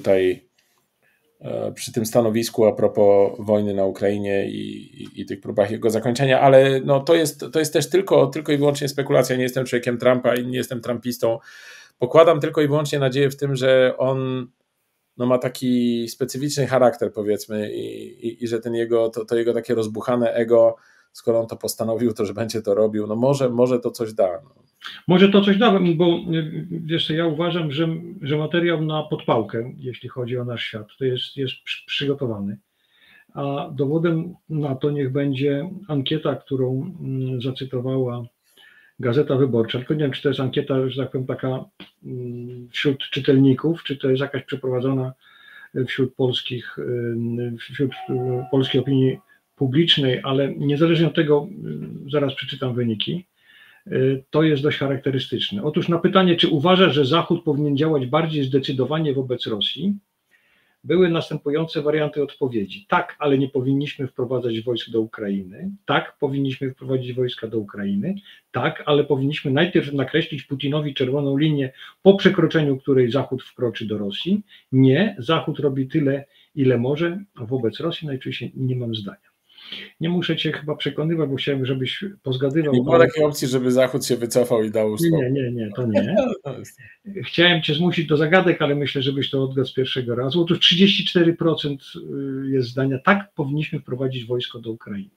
przy tym stanowisku a propos wojny na Ukrainie i tych próbach jego zakończenia, ale no to jest też tylko i wyłącznie spekulacja. Nie jestem człowiekiem Trumpa i nie jestem trumpistą. Pokładam tylko i wyłącznie nadzieję w tym, że on ma taki specyficzny charakter, powiedzmy, i że to jego takie rozbuchane ego, skoro on to postanowił, to że będzie to robił, no może to coś da. No. Może to coś da, bo wiesz co, ja uważam, że materiał na podpałkę, jeśli chodzi o nasz świat, to jest przygotowany. A dowodem na to niech będzie ankieta, którą zacytowała Gazeta Wyborcza. Tylko nie wiem, czy to jest ankieta, że tak powiem, taka wśród czytelników, czy to jest jakaś przeprowadzona wśród polskiej opinii publicznej, ale niezależnie od tego, zaraz przeczytam wyniki, to jest dość charakterystyczne. Otóż na pytanie, czy uważa, że Zachód powinien działać bardziej zdecydowanie wobec Rosji, były następujące warianty odpowiedzi. Tak, ale nie powinniśmy wprowadzać wojsk do Ukrainy. Tak, powinniśmy wprowadzić wojska do Ukrainy. Tak, ale powinniśmy najpierw nakreślić Putinowi czerwoną linię, po przekroczeniu której Zachód wkroczy do Rosji. Nie, Zachód robi tyle, ile może, a wobec Rosji najczęściej nie mam zdania. Nie muszę cię chyba przekonywać, bo chciałem, żebyś pozgadywał. Nie było takiej opcji, żeby Zachód się wycofał i dał spokój. Nie, to nie. Chciałem cię zmusić do zagadek, ale myślę, żebyś to odgadł z pierwszego razu. Otóż 34% jest zdania, tak, powinniśmy wprowadzić wojsko do Ukrainy.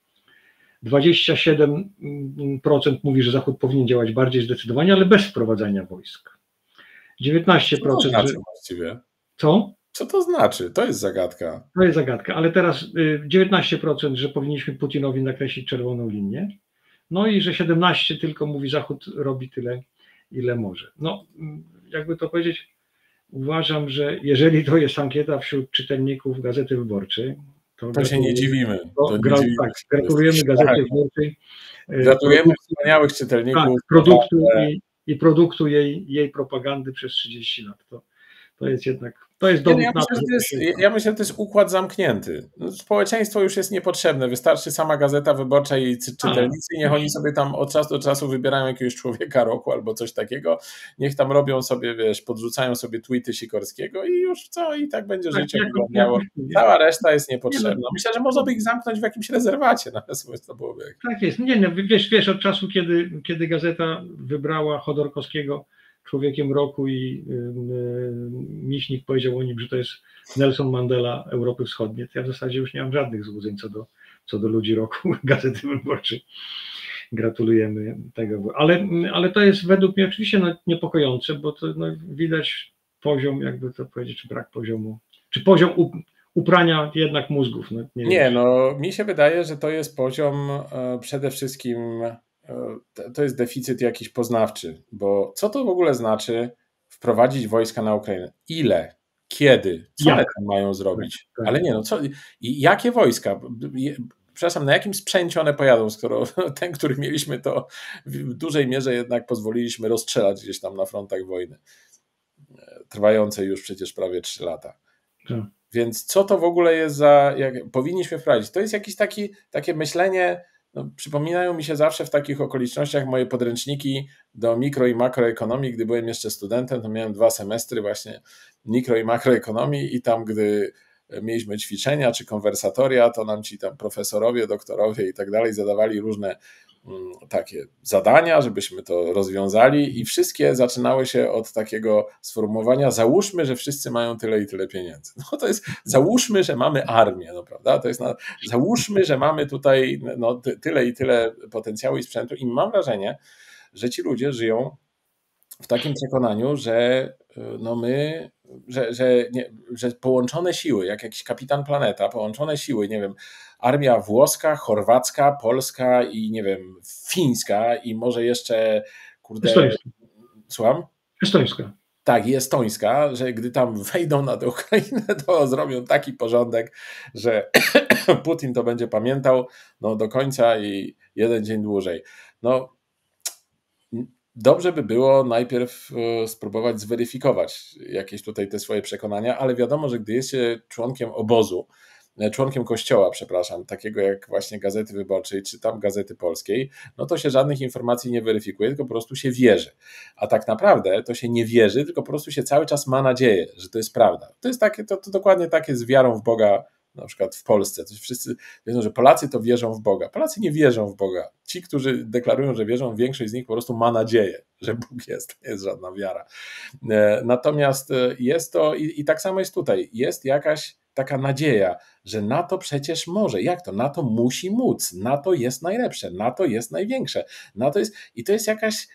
27% mówi, że Zachód powinien działać bardziej zdecydowanie, ale bez wprowadzania wojsk. 19%. Co to znaczy właściwie? Co? Co to znaczy? To jest zagadka. To jest zagadka, ale teraz 19%, że powinniśmy Putinowi nakreślić czerwoną linię, no i że 17% tylko mówi, Zachód robi tyle, ile może. No, jakby to powiedzieć, uważam, że jeżeli to jest ankieta wśród czytelników Gazety Wyborczej, to się nie dziwimy. Gratulujemy Gazecie Wyborczej. Gratulujemy wspaniałych czytelników. Tak, produktu jej propagandy przez 30 lat. To jest jednak, to jest dowód na to. Ja myślę, że to jest układ zamknięty. Społeczeństwo już jest niepotrzebne. Wystarczy sama Gazeta Wyborcza i czytelnicy. Niech oni sobie tam od czasu do czasu wybierają jakiegoś człowieka roku albo coś takiego. Niech tam robią sobie, podrzucają sobie tweety Sikorskiego i już i tak będzie życie wyglądało. Cała reszta jest niepotrzebna. Myślę, że można by ich zamknąć w jakimś rezerwacie. To byłoby. Tak jest. Wiesz, od czasu, kiedy Gazeta wybrała Chodorkowskiego człowiekiem roku i Michnik powiedział o nim, że to jest Nelson Mandela Europy Wschodniej, to ja w zasadzie już nie mam żadnych złudzeń co do ludzi roku Gazety Wyborczej. Gratulujemy tego. Ale to jest według mnie oczywiście niepokojące, bo to widać poziom, jakby to powiedzieć, czy brak poziomu, czy poziom uprania jednak mózgów. Nie, mi się wydaje, że to jest poziom przede wszystkim, to jest deficyt jakiś poznawczy, bo co to w ogóle znaczy wprowadzić wojska na Ukrainę? Ile? Kiedy? Co one tam mają zrobić? Tak. Ale nie, co? I jakie wojska? Przepraszam, na jakim sprzęcie one pojadą, skoro ten, który mieliśmy, to w dużej mierze jednak pozwoliliśmy rozstrzelać gdzieś tam na frontach wojny, trwającej już przecież prawie 3 lata. Tak. Więc co to w ogóle jest powinniśmy wprowadzić? To jest jakieś takie myślenie, przypominają mi się zawsze w takich okolicznościach moje podręczniki do mikro i makroekonomii. Gdy byłem jeszcze studentem, to miałem 2 semestry właśnie mikro i makroekonomii i tam, gdy mieliśmy ćwiczenia czy konwersatoria, to nam ci tam profesorowie, doktorowie i tak dalej zadawali różne takie zadania, żebyśmy to rozwiązali i wszystkie zaczynały się od takiego sformułowania: załóżmy, że wszyscy mają tyle i tyle pieniędzy. To jest załóżmy, że mamy armię, prawda? To jest załóżmy, że mamy tutaj tyle i tyle potencjału i sprzętu i mam wrażenie, że ci ludzie żyją w takim przekonaniu, że że połączone siły, jak jakiś Kapitan Planeta, połączone siły, nie wiem, armia włoska, chorwacka, polska i nie wiem, fińska i może jeszcze, estońska. Słucham? Estońska. Tak, i estońska, że gdy tam wejdą na tę Ukrainę, to zrobią taki porządek, że Putin to będzie pamiętał do końca i 1 dzień dłużej. Dobrze by było najpierw spróbować zweryfikować jakieś tutaj te swoje przekonania, ale wiadomo, że gdy jest się członkiem obozu, członkiem kościoła, takiego jak właśnie Gazety Wyborczej czy tam Gazety Polskiej, to się żadnych informacji nie weryfikuje, tylko po prostu się wierzy. A tak naprawdę to się nie wierzy, tylko po prostu się cały czas ma nadzieję, że to jest prawda. To jest to dokładnie takie z wiarą w Boga, na przykład w Polsce. To wszyscy wiedzą, że Polacy to wierzą w Boga. Polacy nie wierzą w Boga. Ci, którzy deklarują, że wierzą, większość z nich po prostu ma nadzieję, że Bóg jest. To nie jest żadna wiara. Natomiast jest to i tak samo jest tutaj. Jest jakaś taka nadzieja, że NATO przecież może. Jak to? NATO musi móc. NATO jest najlepsze. NATO jest największe. I to jest jakaś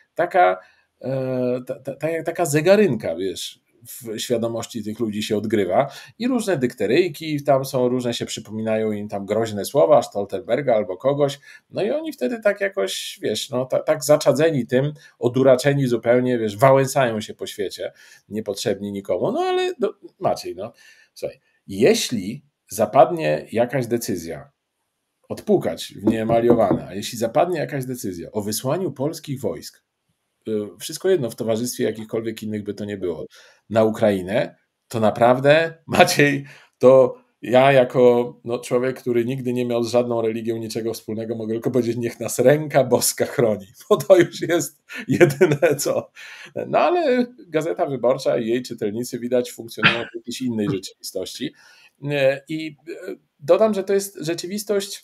taka zegarynka, wiesz, w świadomości tych ludzi się odgrywa i różne dykteryjki tam są, różne się przypominają im tam groźne słowa Stoltenberga albo kogoś, i oni wtedy tak jakoś, wiesz, tak zaczadzeni tym, oduraczeni zupełnie, wiesz, wałęsają się po świecie, niepotrzebni nikomu, ale Maciej, słuchaj, jeśli zapadnie jakaś decyzja, odpukać w nieemaliowane, a jeśli zapadnie jakaś decyzja o wysłaniu polskich wojsk, wszystko jedno w towarzystwie jakichkolwiek innych by to nie było, na Ukrainę, to naprawdę, Maciej, to ja jako człowiek, który nigdy nie miał z żadną religią niczego wspólnego, mogę tylko powiedzieć: niech nas ręka boska chroni, bo to już jest jedyne co. Ale Gazeta Wyborcza i jej czytelnicy widać funkcjonują w jakiejś innej rzeczywistości i dodam, że to jest rzeczywistość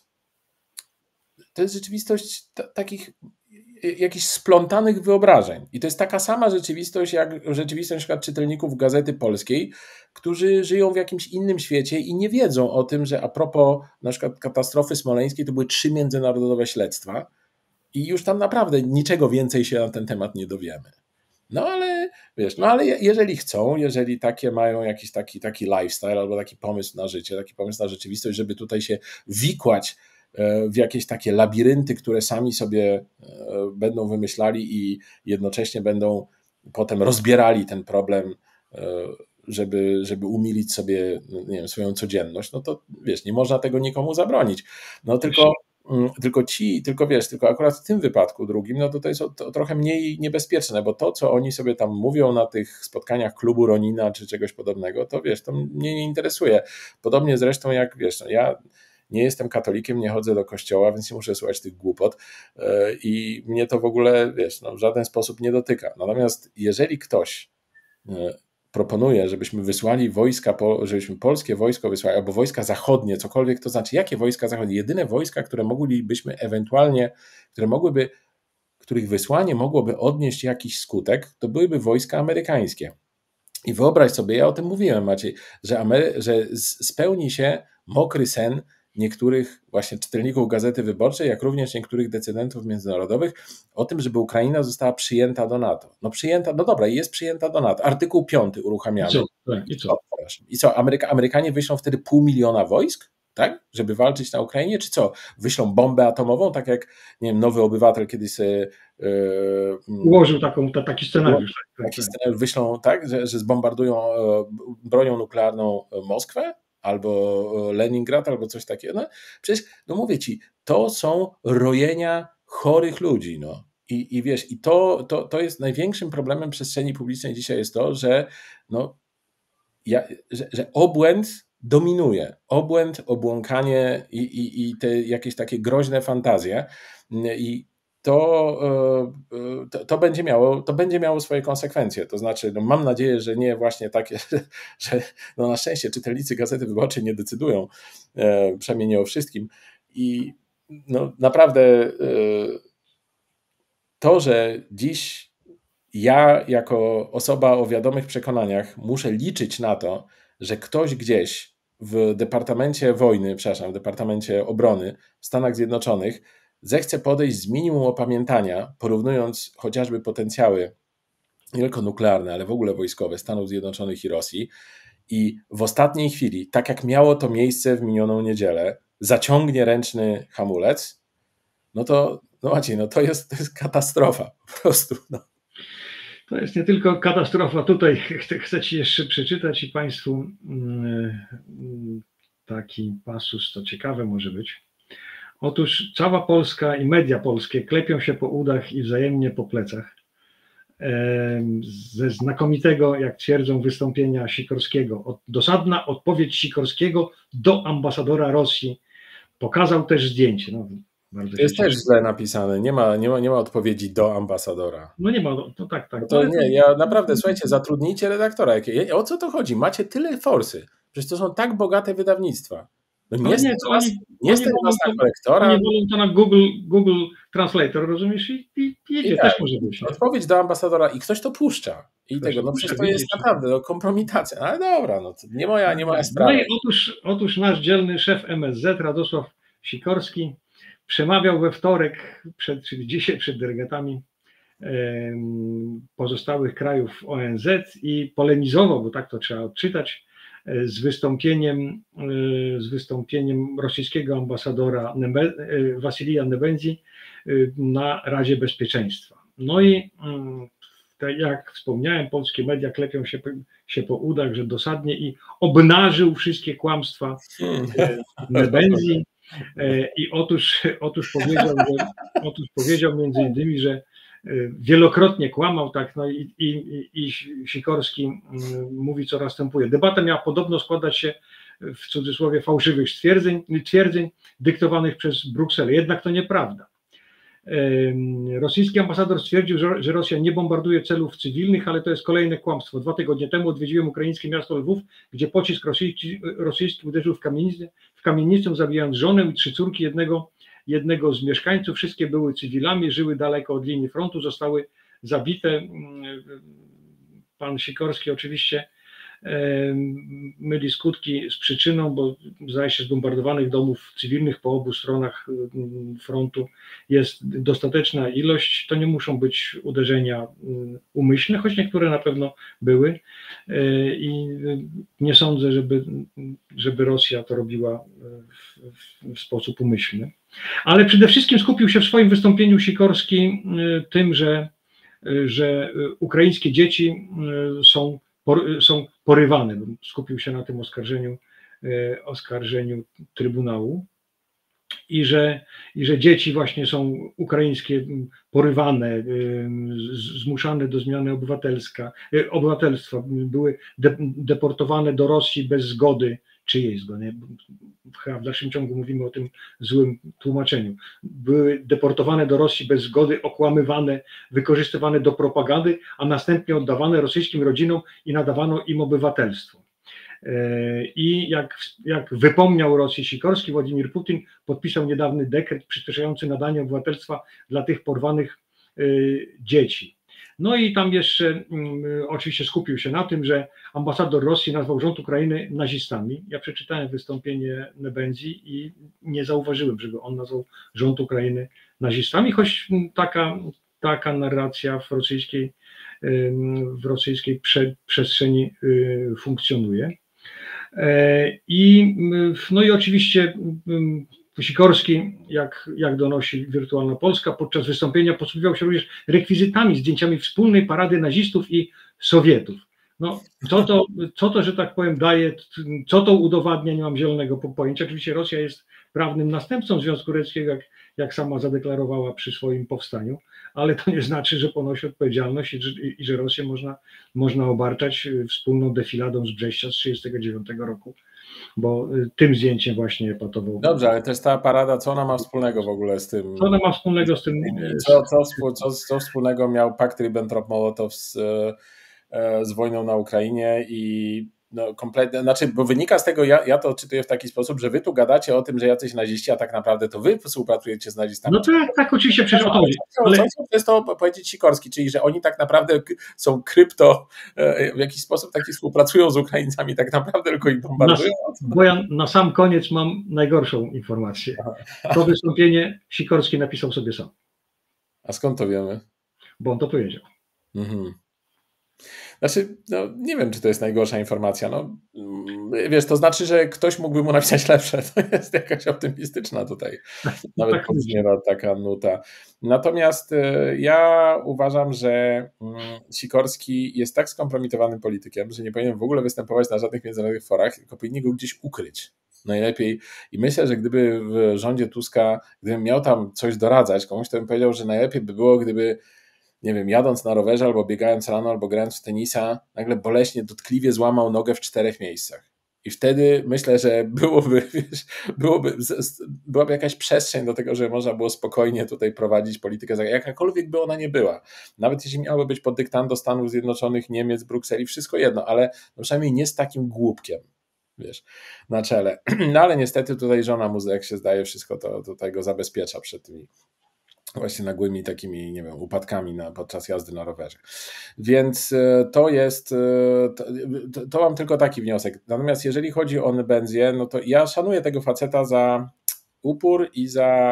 takich jakichś splątanych wyobrażeń. I to jest taka sama rzeczywistość, jak rzeczywistość na przykład czytelników Gazety Polskiej, którzy żyją w jakimś innym świecie i nie wiedzą o tym, że a propos na przykład katastrofy smoleńskiej to były 3 międzynarodowe śledztwa i już tam naprawdę niczego więcej się na ten temat nie dowiemy. Ale wiesz, ale jeżeli chcą, jeżeli takie mają jakiś taki lifestyle albo taki pomysł na życie, taki pomysł na rzeczywistość, żeby tutaj się wikłać w jakieś takie labirynty, które sami sobie będą wymyślali i jednocześnie będą potem rozbierali ten problem, żeby umilić sobie, nie wiem, swoją codzienność, to wiesz, nie można tego nikomu zabronić. Tylko akurat w tym wypadku drugim, to jest to trochę mniej niebezpieczne, bo to, co oni sobie tam mówią na tych spotkaniach klubu Ronina czy czegoś podobnego, to wiesz, to mnie nie interesuje. Podobnie zresztą jak, wiesz, ja nie jestem katolikiem, nie chodzę do kościoła, więc nie muszę słuchać tych głupot i mnie to w ogóle, wiesz, w żaden sposób nie dotyka. Natomiast jeżeli ktoś proponuje, żebyśmy wysłali wojska, żebyśmy polskie wojsko wysłali, albo wojska zachodnie, cokolwiek to znaczy, jakie wojska zachodnie? Jedyne wojska, które moglibyśmy ewentualnie, których wysłanie mogłoby odnieść jakiś skutek, to byłyby wojska amerykańskie. I wyobraź sobie, ja o tym mówiłem, Maciej, że spełni się mokry sen niektórych właśnie czytelników Gazety Wyborczej, jak również niektórych decydentów międzynarodowych o tym, żeby Ukraina została przyjęta do NATO. No przyjęta, no dobra, jest przyjęta do NATO. Artykuł 5 uruchamiamy. I co? I co, Amerykanie wyślą wtedy 500 000 wojsk? Tak? Żeby walczyć na Ukrainie, czy co? Wyślą bombę atomową, tak jak, nie wiem, Nowy Obywatel kiedyś sobie ułożył taki scenariusz. Taki scenariusz wyślą, tak, że zbombardują bronią nuklearną Moskwę albo Leningrad, albo coś takiego. No, przecież, no mówię ci, to są rojenia chorych ludzi. No. I wiesz, i to jest największym problemem przestrzeni publicznej dzisiaj jest to, że, no, że obłęd dominuje. Obłęd, obłąkanie i te jakieś takie groźne fantazje. I to będzie miało swoje konsekwencje. To znaczy, no mam nadzieję, że nie właśnie takie, że no na szczęście czytelnicy Gazety Wyborczej nie decydują, przynajmniej nie o wszystkim. I no naprawdę to, że dziś ja jako osoba o wiadomych przekonaniach muszę liczyć na to, że ktoś gdzieś w Departamencie Wojny, przepraszam, w Departamencie Obrony w Stanach Zjednoczonych zechce podejść z minimum opamiętania, porównując chociażby potencjały nie tylko nuklearne, ale w ogóle wojskowe Stanów Zjednoczonych i Rosji i w ostatniej chwili, tak jak miało to miejsce w minioną niedzielę, zaciągnie ręczny hamulec, no to no Maciej, no to jest katastrofa po prostu. No. To jest nie tylko katastrofa. Tutaj chcę Ci jeszcze przeczytać i Państwu taki pasus, to ciekawe może być. Otóż cała Polska i media polskie klepią się po udach i wzajemnie po plecach ze znakomitego, jak twierdzą, wystąpienia Sikorskiego. Dosadna odpowiedź Sikorskiego do ambasadora Rosji. Pokazał też zdjęcie. No, to jest też źle napisane. Nie ma odpowiedzi do ambasadora. No nie ma, to tak. No to nie, ja naprawdę, słuchajcie, zatrudnijcie redaktora. O co to chodzi? Macie tyle forsy. Przecież to są tak bogate wydawnictwa. No nie stać was na korektora. Oni wolą to na Google Translator, rozumiesz? I jedzie, też może być. Nie? Odpowiedź do ambasadora i ktoś to puszcza. I tego, no przecież to jest naprawdę kompromitacja. Ale dobra, no to nie moja sprawa. No i otóż nasz dzielny szef MSZ, Radosław Sikorski, przemawiał we wtorek, czyli dzisiaj przed delegatami pozostałych krajów ONZ i polemizował, bo tak to trzeba odczytać, z wystąpieniem rosyjskiego ambasadora Wasilija Nebenzi na Radzie Bezpieczeństwa. No i jak wspomniałem, polskie media klepią się po udach, że dosadnie, i obnażył wszystkie kłamstwa Nebenzi. I otóż powiedział między innymi, że wielokrotnie kłamał, tak, no i Sikorski mówi, co następuje. Debata miała podobno składać się, w cudzysłowie, fałszywych twierdzeń dyktowanych przez Brukselę. Jednak to nieprawda. Rosyjski ambasador stwierdził, że Rosja nie bombarduje celów cywilnych, ale to jest kolejne kłamstwo. 2 tygodnie temu odwiedziłem ukraińskie miasto Lwów, gdzie pocisk rosyjski uderzył w kamienicę, zabijając żonę i 3 córki jednego z mieszkańców. Wszystkie były cywilami, żyły daleko od linii frontu, zostały zabite. Pan Sikorski oczywiście myli skutki z przyczyną, bo zdaje się, zbombardowanych domów cywilnych po obu stronach frontu jest dostateczna ilość. To nie muszą być uderzenia umyślne, choć niektóre na pewno były i nie sądzę, żeby Rosja to robiła w sposób umyślny. Ale przede wszystkim skupił się w swoim wystąpieniu Sikorski tym, że ukraińskie dzieci są porywane. Skupił się na tym oskarżeniu Trybunału i że dzieci właśnie są ukraińskie porywane, zmuszane do zmiany obywatelstwa, były deportowane do Rosji bez zgody, czyjej zgody. Chyba w dalszym ciągu mówimy o tym złym tłumaczeniu. Były deportowane do Rosji bez zgody, okłamywane, wykorzystywane do propagandy, a następnie oddawane rosyjskim rodzinom i nadawano im obywatelstwo. I jak wypomniał Rosji Sikorski, Władimir Putin podpisał niedawny dekret przyspieszający nadanie obywatelstwa dla tych porwanych dzieci. No i tam jeszcze oczywiście skupił się na tym, że ambasador Rosji nazwał rząd Ukrainy nazistami. Ja przeczytałem wystąpienie Nebenzii i nie zauważyłem, żeby on nazwał rząd Ukrainy nazistami, choć taka narracja w rosyjskiej przestrzeni funkcjonuje. No i oczywiście Sikorski, jak donosi Wirtualna Polska, podczas wystąpienia posługiwał się również rekwizytami, zdjęciami wspólnej parady nazistów i Sowietów. No, co to, że tak powiem, daje, co to udowadnia, nie mam zielonego pojęcia. Oczywiście Rosja jest prawnym następcą Związku Radzieckiego, jak sama zadeklarowała przy swoim powstaniu, ale to nie znaczy, że ponosi odpowiedzialność i że Rosję można obarczać wspólną defiladą z Brześcia z 1939 roku, bo tym zdjęciem właśnie epatował. Dobrze, ale też ta parada, co ona ma wspólnego w ogóle z tym? Co ona ma wspólnego z tym? Co wspólnego miał pakt Ribbentrop-Mołotow z wojną na Ukrainie i no kompletnie, znaczy, bo wynika z tego, ja to czytuję w taki sposób, że wy tu gadacie o tym, że jacyś naziści, a tak naprawdę to wy współpracujecie z nazistami. No tak oczywiście przecież o to chodzi. Ale co jest to powiedzieć Sikorski, czyli że oni tak naprawdę są w jakiś sposób taki współpracują z Ukraińcami, tak naprawdę tylko ich bombardują? Bo ja na sam koniec mam najgorszą informację. To wystąpienie Sikorski napisał sobie sam. A skąd to wiemy? Bo on to powiedział. Mhm. Znaczy, no, nie wiem, czy to jest najgorsza informacja. No, wiesz, to znaczy, że ktoś mógłby mu napisać lepsze. To jest jakaś optymistyczna tutaj. Nawet tak pobrzmiewa taka nuta. Natomiast ja uważam, że Sikorski jest tak skompromitowanym politykiem, że nie powinien w ogóle występować na żadnych międzynarodowych forach, tylko powinni go gdzieś ukryć. Najlepiej. I myślę, że gdyby w rządzie Tuska, gdybym miał tam coś doradzać komuś, to bym powiedział, że najlepiej by było, gdyby nie wiem, jadąc na rowerze, albo biegając rano, albo grając w tenisa, nagle boleśnie, dotkliwie złamał nogę w 4 miejscach. I wtedy myślę, że byłaby jakaś przestrzeń do tego, że można było spokojnie tutaj prowadzić politykę, jakakolwiek by ona nie była. Nawet jeśli miałaby być pod dyktando Stanów Zjednoczonych, Niemiec, Brukseli, wszystko jedno, ale no przynajmniej nie z takim głupkiem, wiesz, na czele. No ale niestety tutaj żona mu, jak się zdaje, wszystko to tutaj go zabezpiecza przed tymi właśnie nagłymi takimi, nie wiem, upadkami podczas jazdy na rowerze. Więc to mam tylko taki wniosek. Natomiast jeżeli chodzi o Nebenzję, no to ja szanuję tego faceta za upór i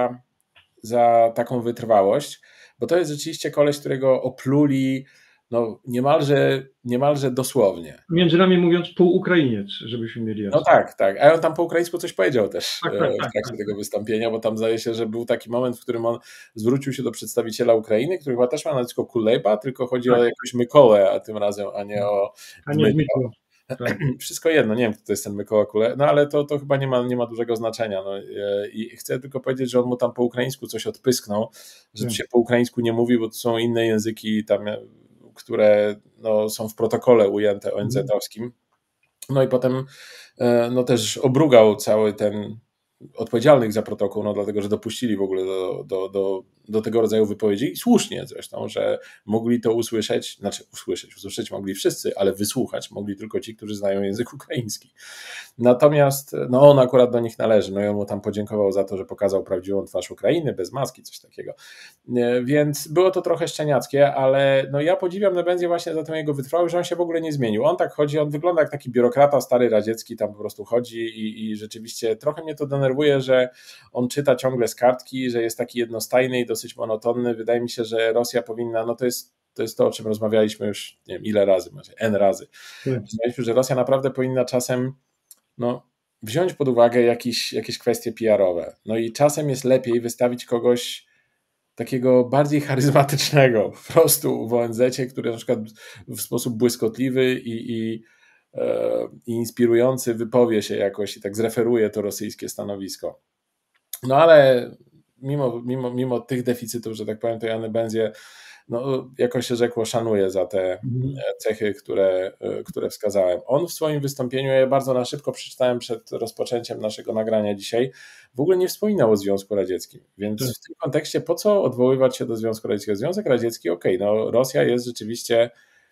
za taką wytrwałość, bo to jest rzeczywiście koleś, którego opluli no niemalże dosłownie. Między nami mówiąc półukrainiec, żebyśmy mieli jasne. No tak. A on tam po ukraińsku coś powiedział też w trakcie tego wystąpienia, bo tam zdaje się, że był taki moment, w którym on zwrócił się do przedstawiciela Ukrainy, który chyba też ma nazwisko Kuleba, tylko chodzi o jakąś Mykołę, a tym razem, a nie o Dmytro. Tak. Wszystko jedno, nie wiem, kto to jest ten Mykoła Kule, no ale to chyba nie ma dużego znaczenia. No, i chcę tylko powiedzieć, że on mu tam po ukraińsku coś odpysknął, że tu się po ukraińsku nie mówi, bo to są inne języki tam, które no, są w protokole ujęte ONZ-owskim. No i potem no, też obrugał cały ten odpowiedzialnych za protokół, no dlatego, że dopuścili w ogóle do tego rodzaju wypowiedzi i słusznie zresztą, że mogli to usłyszeć mogli wszyscy, ale wysłuchać mogli tylko ci, którzy znają język ukraiński. Natomiast no on akurat do nich należy, no i on mu tam podziękował za to, że pokazał prawdziwą twarz Ukrainy, bez maski, coś takiego. Więc było to trochę szczeniackie, ale no ja podziwiam Nebenzję właśnie za tę jego wytrwałość, że on się w ogóle nie zmienił. On tak chodzi, on wygląda jak taki biurokrata stary radziecki, tam po prostu chodzi i rzeczywiście trochę mnie to denerwuje, że on czyta ciągle z kartki, że jest taki jednostajny i dosyć monotonny. Wydaje mi się, że Rosja powinna, no to jest to, o czym rozmawialiśmy już nie wiem ile razy, N razy. Rozmawialiśmy, że Rosja naprawdę powinna czasem no, wziąć pod uwagę jakieś kwestie PR-owe. No i czasem jest lepiej wystawić kogoś takiego bardziej charyzmatycznego po prostu w ONZ-cie, który na przykład w sposób błyskotliwy i inspirujący wypowie się jakoś i tak zreferuje to rosyjskie stanowisko. No ale mimo tych deficytów, że tak powiem, to ja Nebenzję no, jakoś się rzekło szanuję za te cechy, które wskazałem. On w swoim wystąpieniu, ja bardzo na szybko przeczytałem przed rozpoczęciem naszego nagrania dzisiaj, w ogóle nie wspominał o Związku Radzieckim, więc w tym kontekście po co odwoływać się do Związku Radzieckiego? Związek Radziecki, no Rosja jest rzeczywiście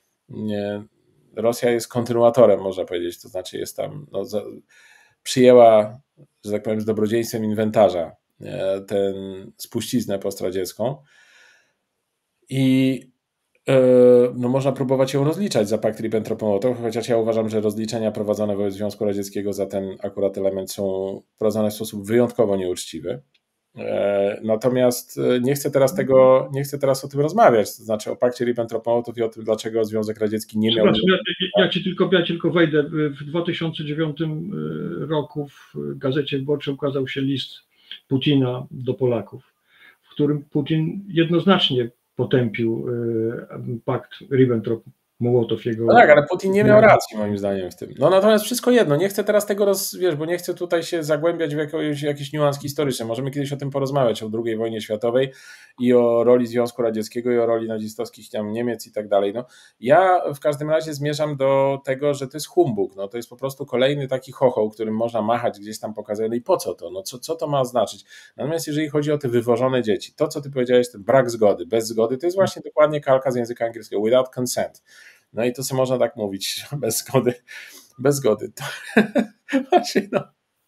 Rosja jest kontynuatorem, można powiedzieć, to znaczy jest tam, no, przyjęła, że tak powiem, z dobrodziejstwem inwentarza tę spuściznę postradziecką I no można próbować ją rozliczać za pakt Ribbentrop-Mołotow, chociaż ja uważam, że rozliczenia prowadzone wobec Związku Radzieckiego za ten akurat element są prowadzone w sposób wyjątkowo nieuczciwy. Natomiast nie chcę teraz o tym rozmawiać, to znaczy o pakcie Ribbentrop-Mołotow i o tym, dlaczego Związek Radziecki nie miał... Ja tylko wejdę. W 2009 roku w Gazecie Wyborczej ukazał się list Putina do Polaków, w którym Putin jednoznacznie potępił pakt Ribbentrop-Mołotow. No tak, ale Putin nie miał racji moim zdaniem w tym. No natomiast wszystko jedno, nie chcę teraz tego bo nie chcę tutaj się zagłębiać w jakiś niuans historyczny. Możemy kiedyś o tym porozmawiać, o II wojnie światowej i o roli Związku Radzieckiego i o roli nazistowskich tam Niemiec i tak dalej. No, ja w każdym razie zmierzam do tego, że to jest humbug. No, to jest po prostu kolejny taki chochoł, którym można machać gdzieś tam pokazać. No i po co to? No, co to ma znaczyć? Natomiast jeżeli chodzi o te wywożone dzieci, to co ty powiedziałeś, ten brak zgody, bez zgody, to jest właśnie dokładnie kalka z języka angielskiego, without consent. No i to sobie można tak mówić, bez zgody. To, właśnie no,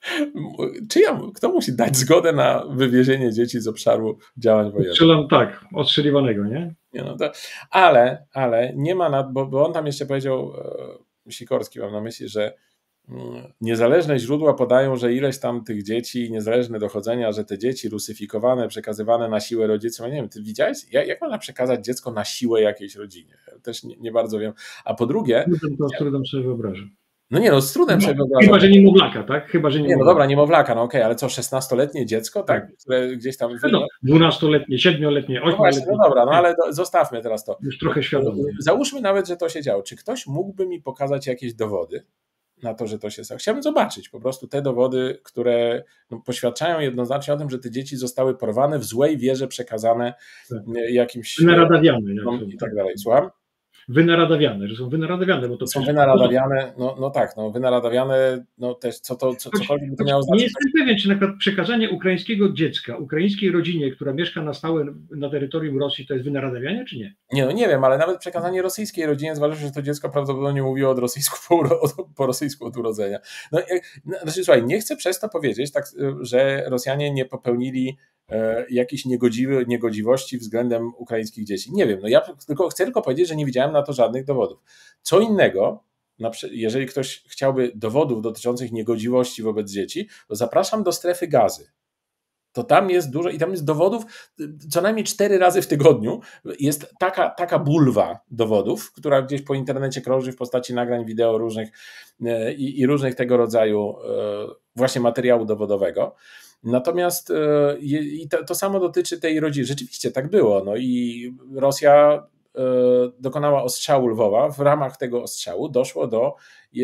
kto musi dać zgodę na wywiezienie dzieci z obszaru działań wojennych? Tak, ostrzeliwanego, nie? Nie no to, ale nie ma bo on tam jeszcze powiedział, Sikorski mam na myśli, że niezależne źródła podają, że ileś tam tych dzieci, niezależne dochodzenia, że te dzieci rusyfikowane, przekazywane na siłę rodzicom, nie wiem, ty widziałeś, jak można przekazać dziecko na siłę jakiejś rodzinie? Ja też nie bardzo wiem. A po drugie... Z trudem sobie wyobrażę. No nie, no z trudem sobie wyobrażam. Chyba, że niemowlaka, tak? Chyba, że niemowlaka. Nie, no dobra, niemowlaka, no okej, ale co, 16-letnie dziecko, tak? Które gdzieś tam... No, 12-letnie, 7-letnie, 8-letnie. No dobra, no ale zostawmy teraz to. Już trochę świadomie. Załóżmy nawet, że to się działo. Czy ktoś mógłby mi pokazać jakieś dowody na to, że to się stało? Chciałbym zobaczyć po prostu te dowody, które poświadczają jednoznacznie o tym, że te dzieci zostały porwane w złej wierze, przekazane jakimś... Wynaradawiane. I tak dalej. Słucham? Wynaradawiane, że są wynaradawiane, bo to są wynaradawiane, no tak, wynaradawiane, no też cokolwiek by to miało znaczyć. Nie jestem pewien, czy na przykład przekazanie ukraińskiego dziecka ukraińskiej rodzinie, która mieszka na stałe na terytorium Rosji, to jest wynaradawianie, czy nie? Nie, no nie wiem, ale nawet przekazanie rosyjskiej rodzinie, zważywszy, że to dziecko prawdopodobnie mówiło od rosyjsku po rosyjsku od urodzenia. No, znaczy, słuchaj, nie chcę przez to powiedzieć, tak, że Rosjanie nie popełnili jakiejś niegodziwości względem ukraińskich dzieci. Nie wiem, no ja chcę tylko powiedzieć, że nie widziałem na to żadnych dowodów. Co innego, jeżeli ktoś chciałby dowodów dotyczących niegodziwości wobec dzieci, to zapraszam do strefy Gazy. To tam jest dużo i tam jest dowodów, co najmniej 4 razy w tygodniu jest taka bulwa dowodów, która gdzieś po internecie krąży w postaci nagrań wideo różnych i różnych tego rodzaju właśnie materiału dowodowego. Natomiast to samo dotyczy tej rodziny. Rzeczywiście tak było. No i Rosja dokonała ostrzału Lwowa. W ramach tego ostrzału doszło do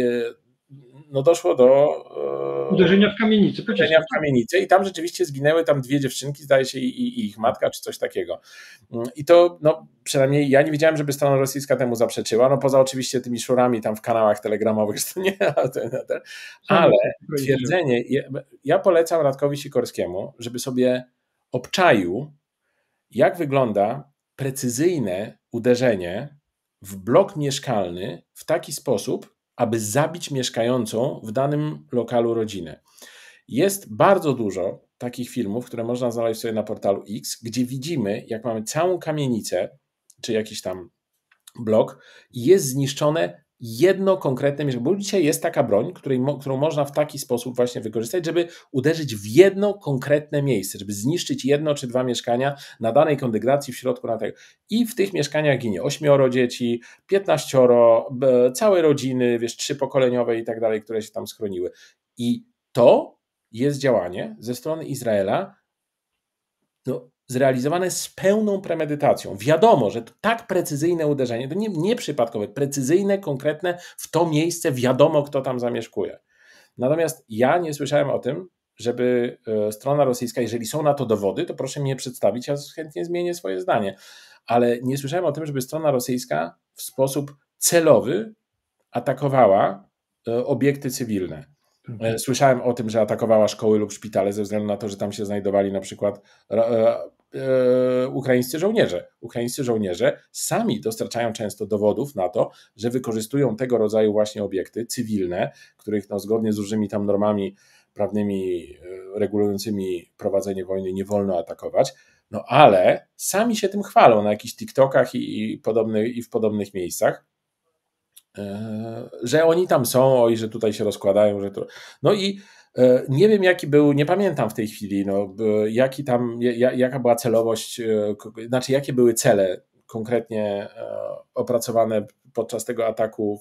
uderzenia w kamienicę. I tam rzeczywiście zginęły tam 2 dziewczynki, zdaje się, i ich matka, czy coś takiego. I to, no przynajmniej ja nie widziałem, żeby strona rosyjska temu zaprzeczyła, no poza oczywiście tymi szurami tam w kanałach telegramowych, że to nie, ale twierdzenie, ja polecam Radkowi Sikorskiemu, żeby sobie obczaił, jak wygląda precyzyjne uderzenie w blok mieszkalny w taki sposób, aby zabić mieszkającą w danym lokalu rodzinę. Jest bardzo dużo takich filmów, które można znaleźć sobie na portalu X, gdzie widzimy, jak mamy całą kamienicę, czy jakiś tam blok i jest zniszczone jedno konkretne mieszkanie, bo dzisiaj jest taka broń, którą można w taki sposób właśnie wykorzystać, żeby uderzyć w jedno konkretne miejsce, żeby zniszczyć 1 czy 2 mieszkania na danej kondygnacji w środku na tego. I w tych mieszkaniach ginie 8 dzieci, 15, całe rodziny, 3-pokoleniowe i tak dalej, które się tam schroniły. I to jest działanie ze strony Izraela zrealizowane z pełną premedytacją. Wiadomo, że to tak precyzyjne uderzenie, to nie przypadkowe, precyzyjne, konkretne, w to miejsce wiadomo, kto tam zamieszkuje. Natomiast ja nie słyszałem o tym, żeby strona rosyjska, jeżeli są na to dowody, to proszę mnie przedstawić, ja chętnie zmienię swoje zdanie, ale nie słyszałem o tym, żeby strona rosyjska w sposób celowy atakowała obiekty cywilne. Słyszałem o tym, że atakowała szkoły lub szpitale ze względu na to, że tam się znajdowali na przykład ukraińscy żołnierze. Ukraińscy żołnierze sami dostarczają często dowodów na to, że wykorzystują tego rodzaju właśnie obiekty cywilne, których zgodnie z różnymi tam normami prawnymi regulującymi prowadzenie wojny nie wolno atakować, no ale sami się tym chwalą na jakichś TikTokach i w podobnych miejscach, że oni tam są, i że tutaj się rozkładają, że to... No i nie wiem, jaki był, nie pamiętam w tej chwili, no, jaka była celowość, znaczy jakie były cele konkretnie opracowane podczas tego ataku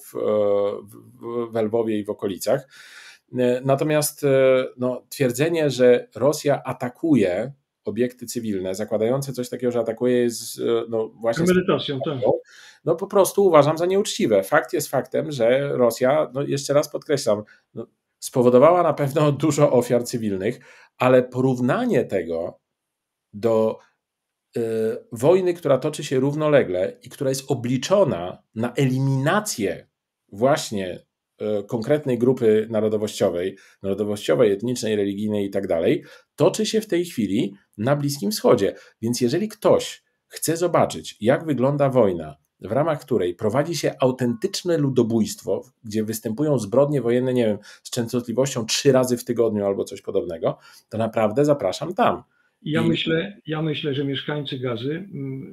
w Lwowie i w okolicach. Natomiast no, twierdzenie, że Rosja atakuje obiekty cywilne, zakładające coś takiego, że atakuje jest no, właśnie Premedytacją, tak. No po prostu uważam za nieuczciwe. Fakt jest faktem, że Rosja, no jeszcze raz podkreślam, no, spowodowała na pewno dużo ofiar cywilnych, ale porównanie tego do wojny, która toczy się równolegle i która jest obliczona na eliminację właśnie konkretnej grupy narodowościowej, etnicznej, religijnej i tak dalej, toczy się w tej chwili na Bliskim Wschodzie. Więc jeżeli ktoś chce zobaczyć, jak wygląda wojna, w ramach której prowadzi się autentyczne ludobójstwo, gdzie występują zbrodnie wojenne, nie wiem, z częstotliwością 3 razy w tygodniu albo coś podobnego, to naprawdę zapraszam tam. Ja myślę, że mieszkańcy Gazy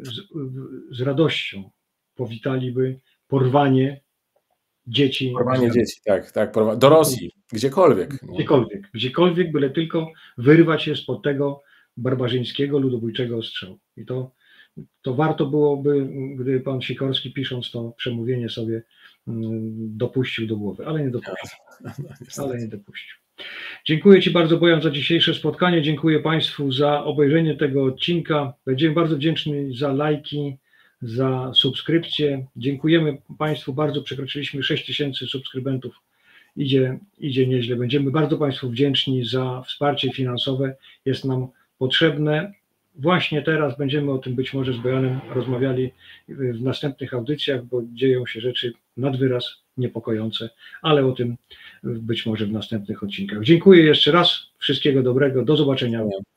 z radością powitaliby porwanie dzieci. Porwanie dzieci, tak, do Rosji, gdziekolwiek. Gdziekolwiek, byle tylko wyrwać się spod tego barbarzyńskiego, ludobójczego ostrzału. I to warto byłoby, gdy pan Sikorski, pisząc to przemówienie, sobie dopuścił do głowy, ale nie dopuścił. Dziękuję Ci bardzo, Bojan, za dzisiejsze spotkanie. Dziękuję Państwu za obejrzenie tego odcinka. Będziemy bardzo wdzięczni za lajki, za subskrypcję. Dziękujemy Państwu bardzo. Przekroczyliśmy 6000 subskrybentów. Idzie nieźle. Będziemy bardzo Państwu wdzięczni za wsparcie finansowe. Jest nam potrzebne. Właśnie teraz będziemy o tym być może z Bojanem rozmawiali w następnych audycjach, bo dzieją się rzeczy nad wyraz niepokojące, ale o tym być może w następnych odcinkach. Dziękuję jeszcze raz. Wszystkiego dobrego. Do zobaczenia